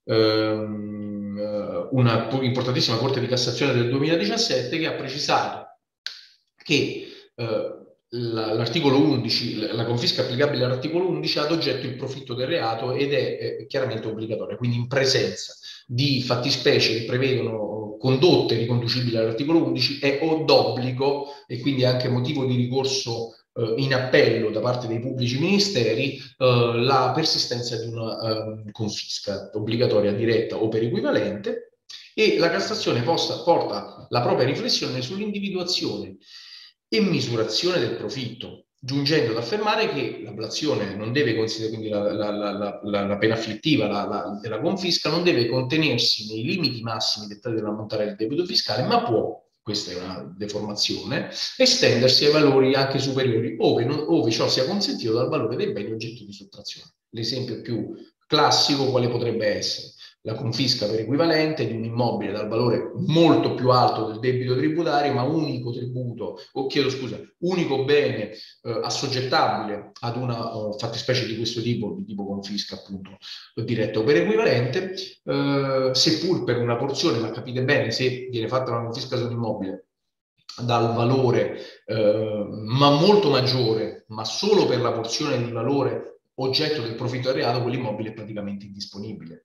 Corte di Cassazione del 2017, che ha precisato che l'articolo 11, la confisca applicabile all'articolo 11 ha ad oggetto il profitto del reato ed è chiaramente obbligatoria, quindi in presenza di fattispecie che prevedono condotte riconducibili all'articolo 11 è d'obbligo, e quindi anche motivo di ricorso in appello da parte dei pubblici ministeri la persistenza di una confisca obbligatoria diretta o per equivalente, e la Cassazione porta la propria riflessione sull'individuazione e misurazione del profitto, giungendo ad affermare che l'ablazione non deve considerare, quindi la pena afflittiva della confisca non deve contenersi nei limiti massimi dettati dall'ammontare del debito fiscale, ma può, questa è una deformazione, estendersi ai valori anche superiori, ove ciò sia consentito dal valore dei beni oggetto di sottrazione. L'esempio più classico quale potrebbe essere? La confisca per equivalente di un immobile dal valore molto più alto del debito tributario, ma unico tributo, o chiedo scusa, unico bene assoggettabile ad una fattispecie di questo tipo, di tipo confisca appunto diretta o per equivalente, seppur per una porzione, ma capite bene, se viene fatta una confisca su un immobile dal valore ma molto maggiore, ma solo per la porzione di valore oggetto del profitto del reato, quell'immobile è praticamente indisponibile.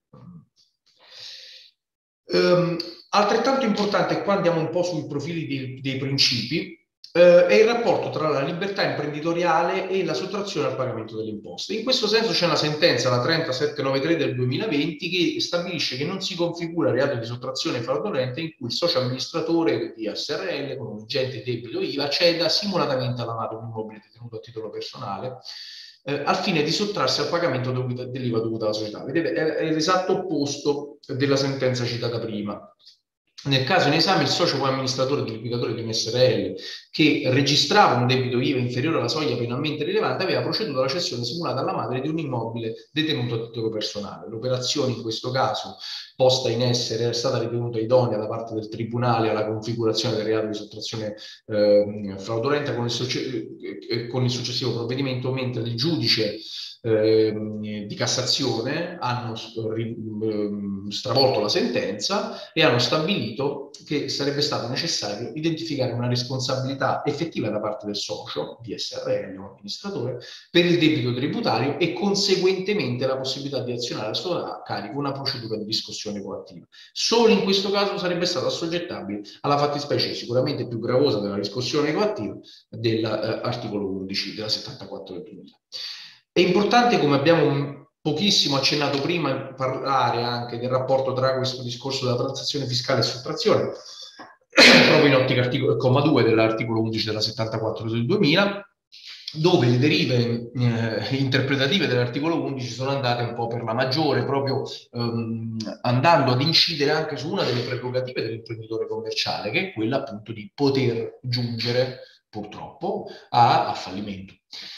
Altrettanto importante, qua andiamo un po' sui profili dei principi, è il rapporto tra la libertà imprenditoriale e la sottrazione al pagamento delle imposte. In questo senso c'è una sentenza, la 3793 del 2020, che stabilisce che non si configura reato di sottrazione fraudolenta in cui il socio amministratore di SRL con un ingente debito IVA ceda simulatamente alla nato un immobile detenuto a titolo personale al fine di sottrarsi al pagamento dell'IVA dovuta alla società. Vedete, è l'esatto opposto della sentenza citata prima. Nel caso in esame, il socio amministratore del liquidatore di un SRL che registrava un debito IVA inferiore alla soglia penalmente rilevante aveva proceduto alla cessione simulata alla madre di un immobile detenuto a titolo personale. L'operazione in questo caso posta in essere è stata ritenuta idonea da parte del Tribunale alla configurazione del reato di sottrazione fraudolenta con il successivo provvedimento, mentre il giudice di Cassazione hanno stravolto la sentenza e hanno stabilito che sarebbe stato necessario identificare una responsabilità effettiva da parte del socio di SRL o amministratore per il debito tributario e conseguentemente la possibilità di azionare a suo carico una procedura di riscossione coattiva. Solo in questo caso sarebbe stato assoggettabile alla fattispecie sicuramente più gravosa della riscossione coattiva dell'articolo 11 della 74 del 2000. È importante, come abbiamo pochissimo accennato prima, parlare anche del rapporto tra questo discorso della transazione fiscale e sottrazione, proprio in ottica comma 2 dell'articolo 11 della 74 del 2000, dove le derive interpretative dell'articolo 11 sono andate un po' per la maggiore, proprio andando ad incidere anche su una delle prerogative dell'imprenditore commerciale, che è quella appunto di poter giungere purtroppo a fallimento.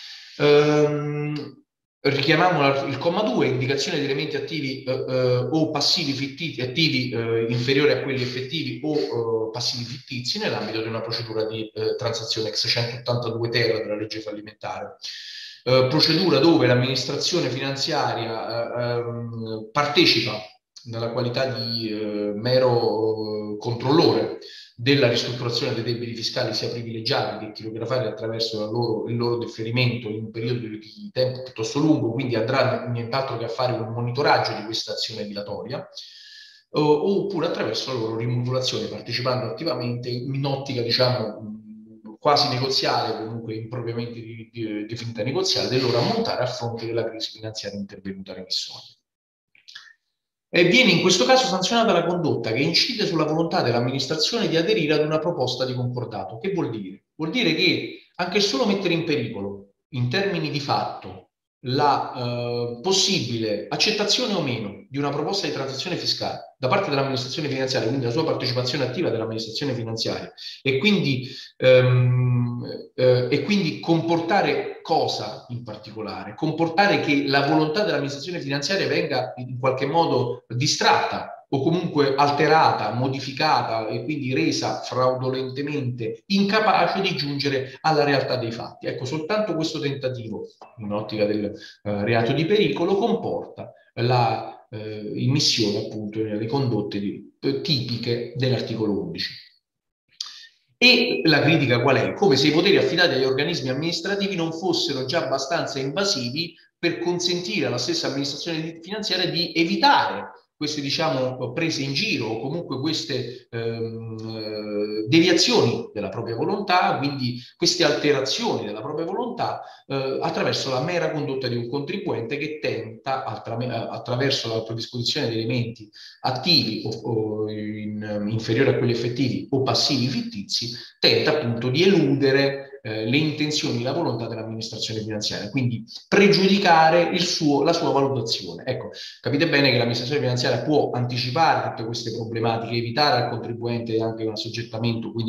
Richiamiamo il comma 2, indicazione di elementi attivi o passivi fittizi, attivi inferiori a quelli effettivi o passivi fittizi nell'ambito di una procedura di transazione ex 182 ter della legge fallimentare. Procedura dove l'amministrazione finanziaria partecipa nella qualità di mero controllore della ristrutturazione dei debiti fiscali sia privilegiati che chirografari attraverso il loro differimento in un periodo di tempo piuttosto lungo, quindi andrà nient'altro che a fare un monitoraggio di questa azione dilatoria, oppure attraverso la loro rimodulazione, partecipando attivamente in ottica, diciamo, quasi negoziale, comunque impropriamente definita negoziale, del loro ammontare a fronte della crisi finanziaria intervenuta all'emissione. E viene in questo caso sanzionata la condotta che incide sulla volontà dell'amministrazione di aderire ad una proposta di concordato. Che vuol dire? Vuol dire che anche solo mettere in pericolo, in termini di fatto, la possibile accettazione o meno di una proposta di transazione fiscale da parte dell'amministrazione finanziaria, quindi la sua partecipazione attiva dell'amministrazione finanziaria, e quindi comportare cosa in particolare? Comportare che la volontà dell'amministrazione finanziaria venga in qualche modo distratta o comunque alterata, modificata e quindi resa fraudolentemente incapace di giungere alla realtà dei fatti. Ecco, soltanto questo tentativo, in ottica del reato di pericolo, comporta la immissione appunto delle condotte tipiche dell'articolo 11. E la critica qual è? Come se i poteri affidati agli organismi amministrativi non fossero già abbastanza invasivi per consentire alla stessa amministrazione finanziaria di evitare diciamo, prese in giro o comunque queste deviazioni della propria volontà, quindi queste alterazioni della propria volontà attraverso la mera condotta di un contribuente che tenta, attraverso la predisposizione di elementi attivi o inferiori a quelli effettivi o passivi fittizi, tenta appunto di eludere le intenzioni e la volontà dell'amministrazione finanziaria, quindi pregiudicare la sua valutazione. Ecco, capite bene che l'amministrazione finanziaria può anticipare tutte queste problematiche, evitare al contribuente anche un assoggettamento, quindi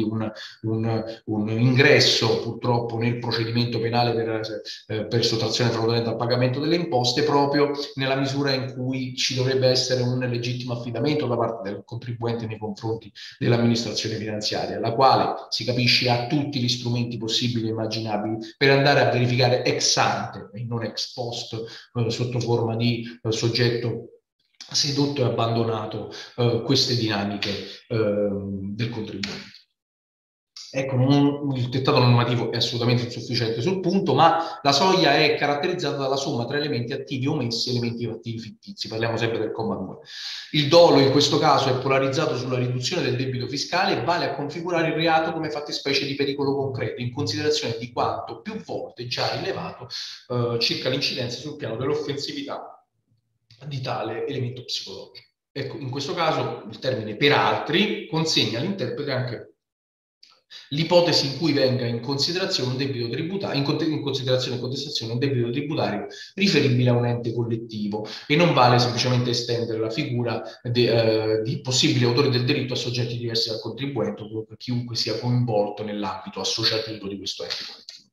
un ingresso purtroppo nel procedimento penale per sottrazione fraudolenta al pagamento delle imposte, proprio nella misura in cui ci dovrebbe essere un legittimo affidamento da parte del contribuente nei confronti dell'amministrazione finanziaria, la quale, si capisce, ha tutti gli strumenti possibili e immaginabili per andare a verificare ex ante e non ex post, sotto forma di soggetto sedotto e abbandonato, queste dinamiche del contribuente. Ecco, il dettato normativo è assolutamente insufficiente sul punto, ma la soglia è caratterizzata dalla somma tra elementi attivi omessi e elementi attivi fittizi. Parliamo sempre del comma 2. Il dolo in questo caso è polarizzato sulla riduzione del debito fiscale e vale a configurare il reato come fattispecie di pericolo concreto, in considerazione di quanto più volte già rilevato circa l'incidenza sul piano dell'offensività di tale elemento psicologico. Ecco, in questo caso il termine per altri consegna all'interprete anche l'ipotesi in cui venga in considerazione un debito tributario, in considerazione e contestazione un debito tributario riferibile a un ente collettivo, e non vale semplicemente estendere la figura di possibili autori del delitto a soggetti diversi dal contribuente o chiunque sia coinvolto nell'ambito associativo di questo ente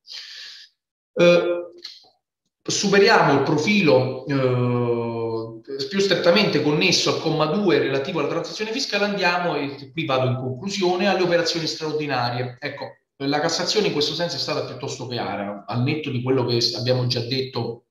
collettivo. Superiamo il profilo più strettamente connesso al comma 2 relativo alla transazione fiscale, andiamo, e qui vado in conclusione, alle operazioni straordinarie. Ecco, la Cassazione in questo senso è stata piuttosto chiara, al netto di quello che abbiamo già detto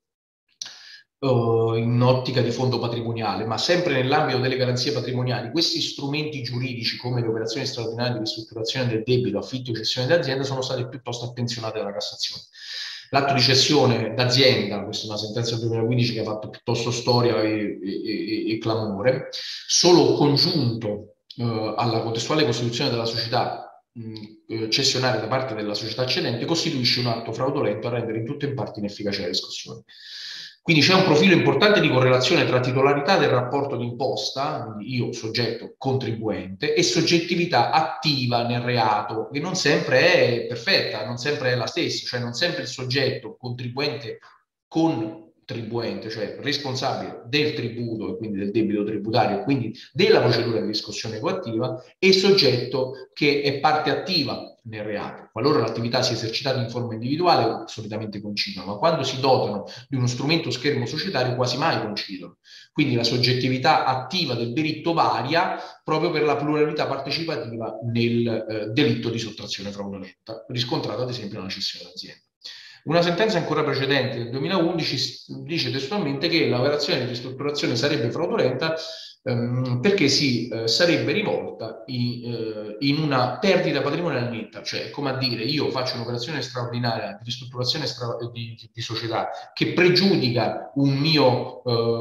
in ottica di fondo patrimoniale, ma sempre nell'ambito delle garanzie patrimoniali, questi strumenti giuridici come le operazioni straordinarie di ristrutturazione del debito, affitto e cessione d'azienda sono stati piuttosto attenzionati dalla Cassazione. L'atto di cessione d'azienda, questa è una sentenza del 2015 che ha fatto piuttosto storia e clamore, solo congiunto alla contestuale costituzione della società cessionaria da parte della società cedente, costituisce un atto fraudolento a rendere in tutto e in parte inefficace la riscossione. Quindi c'è un profilo importante di correlazione tra titolarità del rapporto d'imposta, quindi io soggetto contribuente, e soggettività attiva nel reato, che non sempre è perfetta, non sempre è la stessa, cioè non sempre il soggetto contribuente contribuente, cioè responsabile del tributo e quindi del debito tributario e quindi della procedura di riscossione coattiva, e soggetto che è parte attiva nel reato. Qualora l'attività sia esercitata in forma individuale, solitamente coincidono, ma quando si dotano di uno strumento schermo societario quasi mai coincidono. Quindi la soggettività attiva del delitto varia proprio per la pluralità partecipativa nel delitto di sottrazione fraudolenta, riscontrata ad esempio nella cessione d'azienda. Una sentenza ancora precedente del 2011 dice testualmente che l'operazione di ristrutturazione sarebbe fraudolenta perché si sarebbe rivolta in una perdita patrimoniale netta, cioè come a dire io faccio un'operazione straordinaria di ristrutturazione di società che pregiudica un mio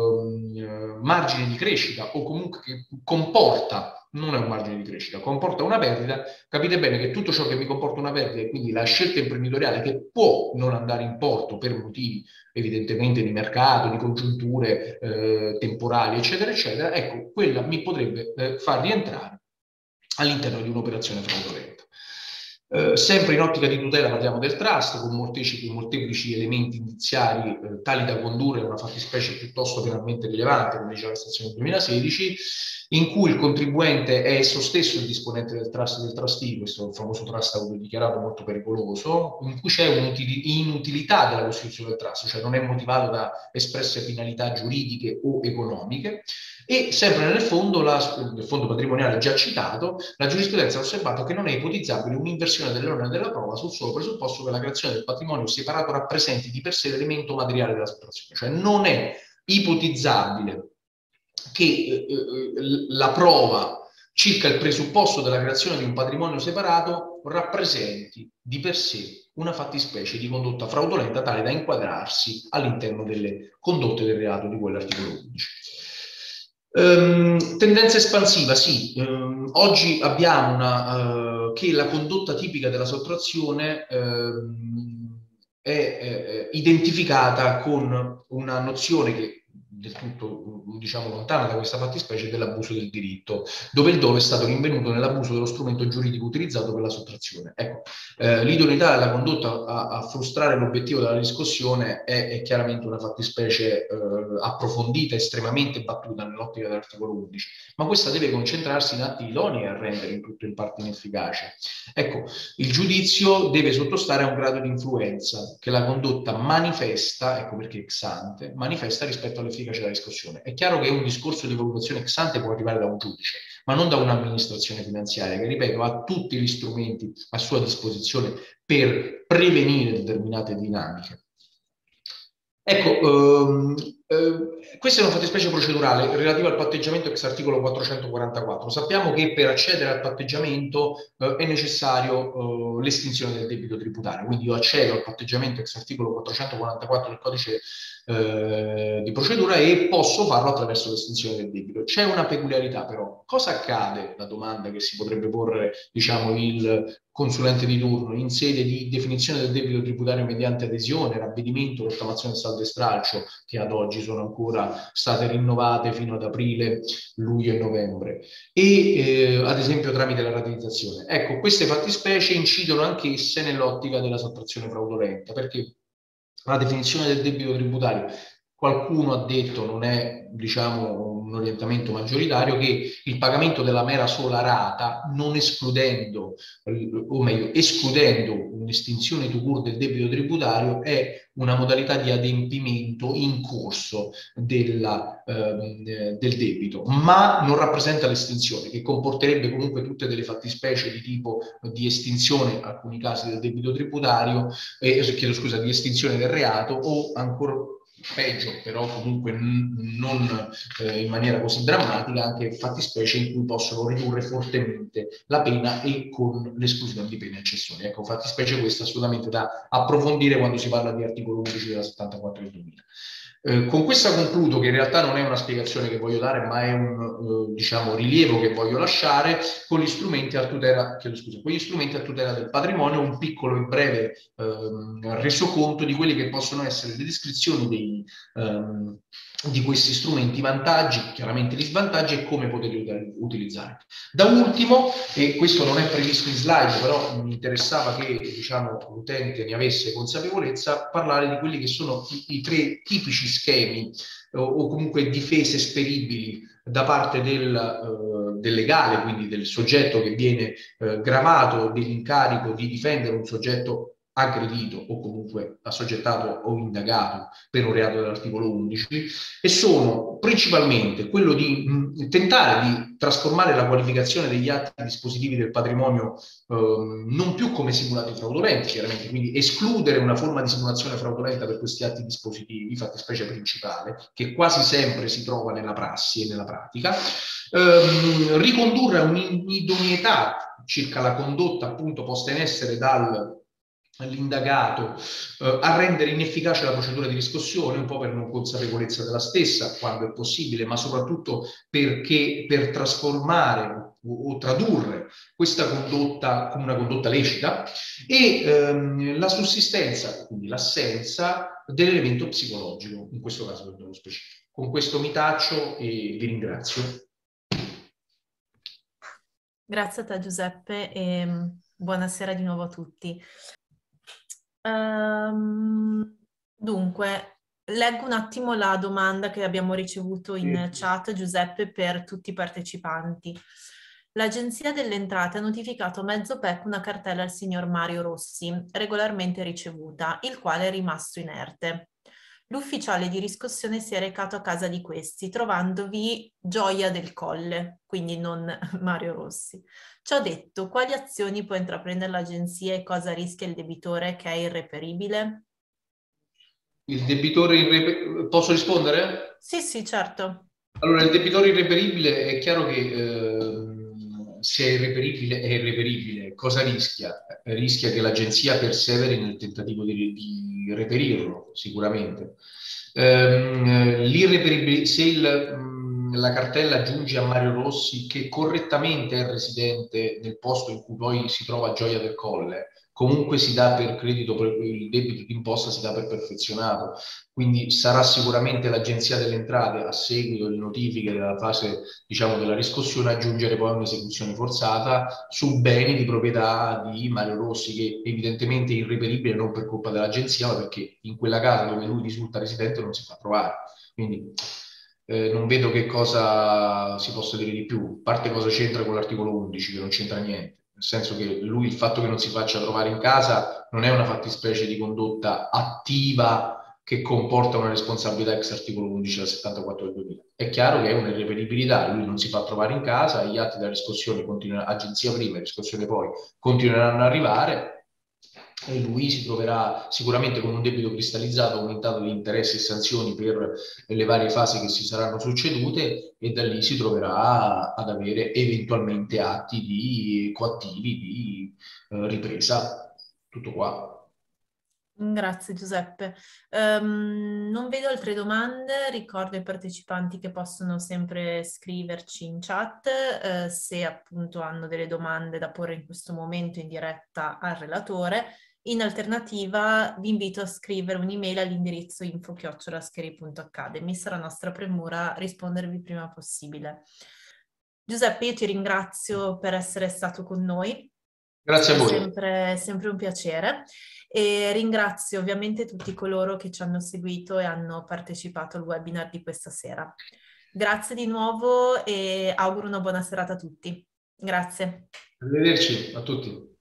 margine di crescita o comunque che comporta, non è un margine di crescita, comporta una perdita. Capite bene che tutto ciò che mi comporta una perdita e quindi la scelta imprenditoriale che può non andare in porto per motivi evidentemente di mercato, di congiunture temporali, eccetera, eccetera, ecco, quella mi potrebbe far rientrare all'interno di un'operazione fraudolenta. Sempre in ottica di tutela parliamo del trust, con molteplici elementi indiziari tali da condurre a una fattispecie piuttosto penalmente rilevante, come diceva la Cassazione del 2016, in cui il contribuente è esso stesso il disponente del trust e del trustee, questo è il famoso trust autodichiarato molto pericoloso, in cui c'è un'inutilità della costituzione del trust, cioè non è motivato da espresse finalità giuridiche o economiche. E sempre nel fondo patrimoniale già citato, la giurisprudenza ha osservato che non è ipotizzabile un'inversione dell'onere della prova sul solo presupposto che la creazione del patrimonio separato rappresenti di per sé l'elemento materiale della sottrazione, cioè non è ipotizzabile che la prova circa il presupposto della creazione di un patrimonio separato rappresenti di per sé una fattispecie di condotta fraudolenta tale da inquadrarsi all'interno delle condotte del reato di quell'articolo 11. Tendenza espansiva, sì. Oggi abbiamo che la condotta tipica della sottrazione è identificata con una nozione che del tutto, diciamo, lontana da questa fattispecie dell'abuso del diritto, dove il dolo è stato rinvenuto nell'abuso dello strumento giuridico utilizzato per la sottrazione. Ecco, l'idoneità della condotta a frustrare l'obiettivo della riscossione è chiaramente una fattispecie approfondita, estremamente battuta nell'ottica dell'articolo 11, ma questa deve concentrarsi in atti idonei a rendere in tutto in parte inefficace. Ecco, il giudizio deve sottostare a un grado di influenza che la condotta manifesta, ecco perché ex ante, manifesta rispetto all'efficacia della riscossione. È chiaro che un discorso di valutazione ex ante può arrivare da un giudice, ma non da un'amministrazione finanziaria che, ripeto, ha tutti gli strumenti a sua disposizione per prevenire determinate dinamiche. Ecco, questa è una fattispecie procedurale relativa al patteggiamento ex articolo 444. Sappiamo che per accedere al patteggiamento è necessario l'estinzione del debito tributario, quindi io accedo al patteggiamento ex articolo 444 del codice di procedura e posso farlo attraverso l'estinzione del debito. C'è una peculiarità però. Cosa accade? La domanda che si potrebbe porre, diciamo, il consulente di turno in sede di definizione del debito tributario mediante adesione, ravvedimento, rottamazione, saldo e stralcio, che ad oggi sono ancora state rinnovate fino ad aprile, luglio e novembre, e ad esempio tramite la rateizzazione. Ecco, queste fattispecie incidono anch'esse nell'ottica della sottrazione fraudolenta, perché la definizione del debito tributario, qualcuno ha detto, non è, diciamo, un orientamento maggioritario, che il pagamento della mera sola rata, non escludendo, o meglio, escludendo un'estinzione to court del debito tributario, è una modalità di adempimento in corso del debito, ma non rappresenta l'estinzione, che comporterebbe comunque tutte delle fattispecie di tipo di estinzione, in alcuni casi del debito tributario, chiedo scusa, di estinzione del reato o ancora peggio, però comunque non in maniera così drammatica, anche fattispecie in cui possono ridurre fortemente la pena e con l'esclusione di pene accessorie. Ecco, fattispecie questa assolutamente da approfondire quando si parla di articolo 11 della 74 del 2000. Con questa concludo che in realtà non è una spiegazione che voglio dare, ma è un diciamo, rilievo che voglio lasciare con gli strumenti a tutela, con gli strumenti a tutela del patrimonio, un piccolo e breve resoconto di quelli che possono essere le descrizioni di questi strumenti, vantaggi, chiaramente gli svantaggi e come poterli utilizzare. Da ultimo, e questo non è previsto in slide, però mi interessava che diciamo, l'utente ne avesse consapevolezza, parlare di quelli che sono i tre tipici schemi o comunque difese esperibili da parte del legale, quindi del soggetto che viene gravato dell'incarico di difendere un soggetto aggredito o comunque assoggettato o indagato per un reato dell'articolo 11, e sono principalmente quello di tentare di trasformare la qualificazione degli atti dispositivi del patrimonio non più come simulati fraudolenti, chiaramente, quindi escludere una forma di simulazione fraudolenta per questi atti dispositivi, fattispecie principale, che quasi sempre si trova nella prassi e nella pratica, ricondurre a un'idoneità circa la condotta appunto posta in essere dall'indagato a rendere inefficace la procedura di riscossione, un po' per non consapevolezza della stessa, quando è possibile, ma soprattutto perché per trasformare o tradurre questa condotta come una condotta lecita, e la sussistenza, quindi l'assenza dell'elemento psicologico, in questo caso nello specifico. Con questo mi taccio e vi ringrazio. Grazie a te Giuseppe e buonasera di nuovo a tutti. Dunque, leggo un attimo la domanda che abbiamo ricevuto in chat, Giuseppe, per tutti i partecipanti. L'Agenzia delle Entrate ha notificato a mezzo PEC una cartella al signor Mario Rossi, regolarmente ricevuta, il quale è rimasto inerte. L'ufficiale di riscossione si è recato a casa di questi, trovandovi Gioia del Colle, quindi non Mario Rossi. Ciò detto, quali azioni può intraprendere l'agenzia e cosa rischia il debitore che è irreperibile? Il debitore irreperibile, posso rispondere? Sì, certo. Allora, il debitore irreperibile è chiaro che se è irreperibile. Cosa rischia? Rischia che l'agenzia perseveri nel tentativo di reperirlo, sicuramente. Se la cartella giunge a Mario Rossi, che correttamente è residente nel posto in cui poi si trova Gioia del Colle, comunque si dà per credito, per il debito d'imposta si dà per perfezionato. Quindi sarà sicuramente l'Agenzia delle Entrate, a seguito delle notifiche della fase, diciamo, della riscossione, aggiungere poi un'esecuzione forzata su beni di proprietà di Mario Rossi, che evidentemente è irreperibile non per colpa dell'agenzia, ma perché in quella casa dove lui risulta residente non si fa trovare. Quindi non vedo che cosa si possa dire di più, a parte cosa c'entra con l'articolo 11, che non c'entra niente. Nel senso che lui, il fatto che non si faccia trovare in casa non è una fattispecie di condotta attiva che comporta una responsabilità ex articolo 11 del 74 del 2000. È chiaro che è un'irreperibilità, lui non si fa trovare in casa, gli atti della riscossione continuano, agenzia prima e riscossione poi, continueranno ad arrivare e lui si troverà sicuramente con un debito cristallizzato, aumentato di interessi e sanzioni per le varie fasi che si saranno succedute e da lì si troverà ad avere eventualmente atti di coattivi di ripresa. Tutto qua. Grazie Giuseppe. Non vedo altre domande, ricordo ai partecipanti che possono sempre scriverci in chat se appunto hanno delle domande da porre in questo momento in diretta al relatore. In alternativa vi invito a scrivere un'email all'indirizzo info@ascheri.academy. Sarà nostra premura rispondervi il prima possibile. Giuseppe, io ti ringrazio per essere stato con noi. Grazie a È voi. sempre un piacere e ringrazio ovviamente tutti coloro che ci hanno seguito e hanno partecipato al webinar di questa sera. Grazie di nuovo e auguro una buona serata a tutti. Grazie. Arrivederci a tutti.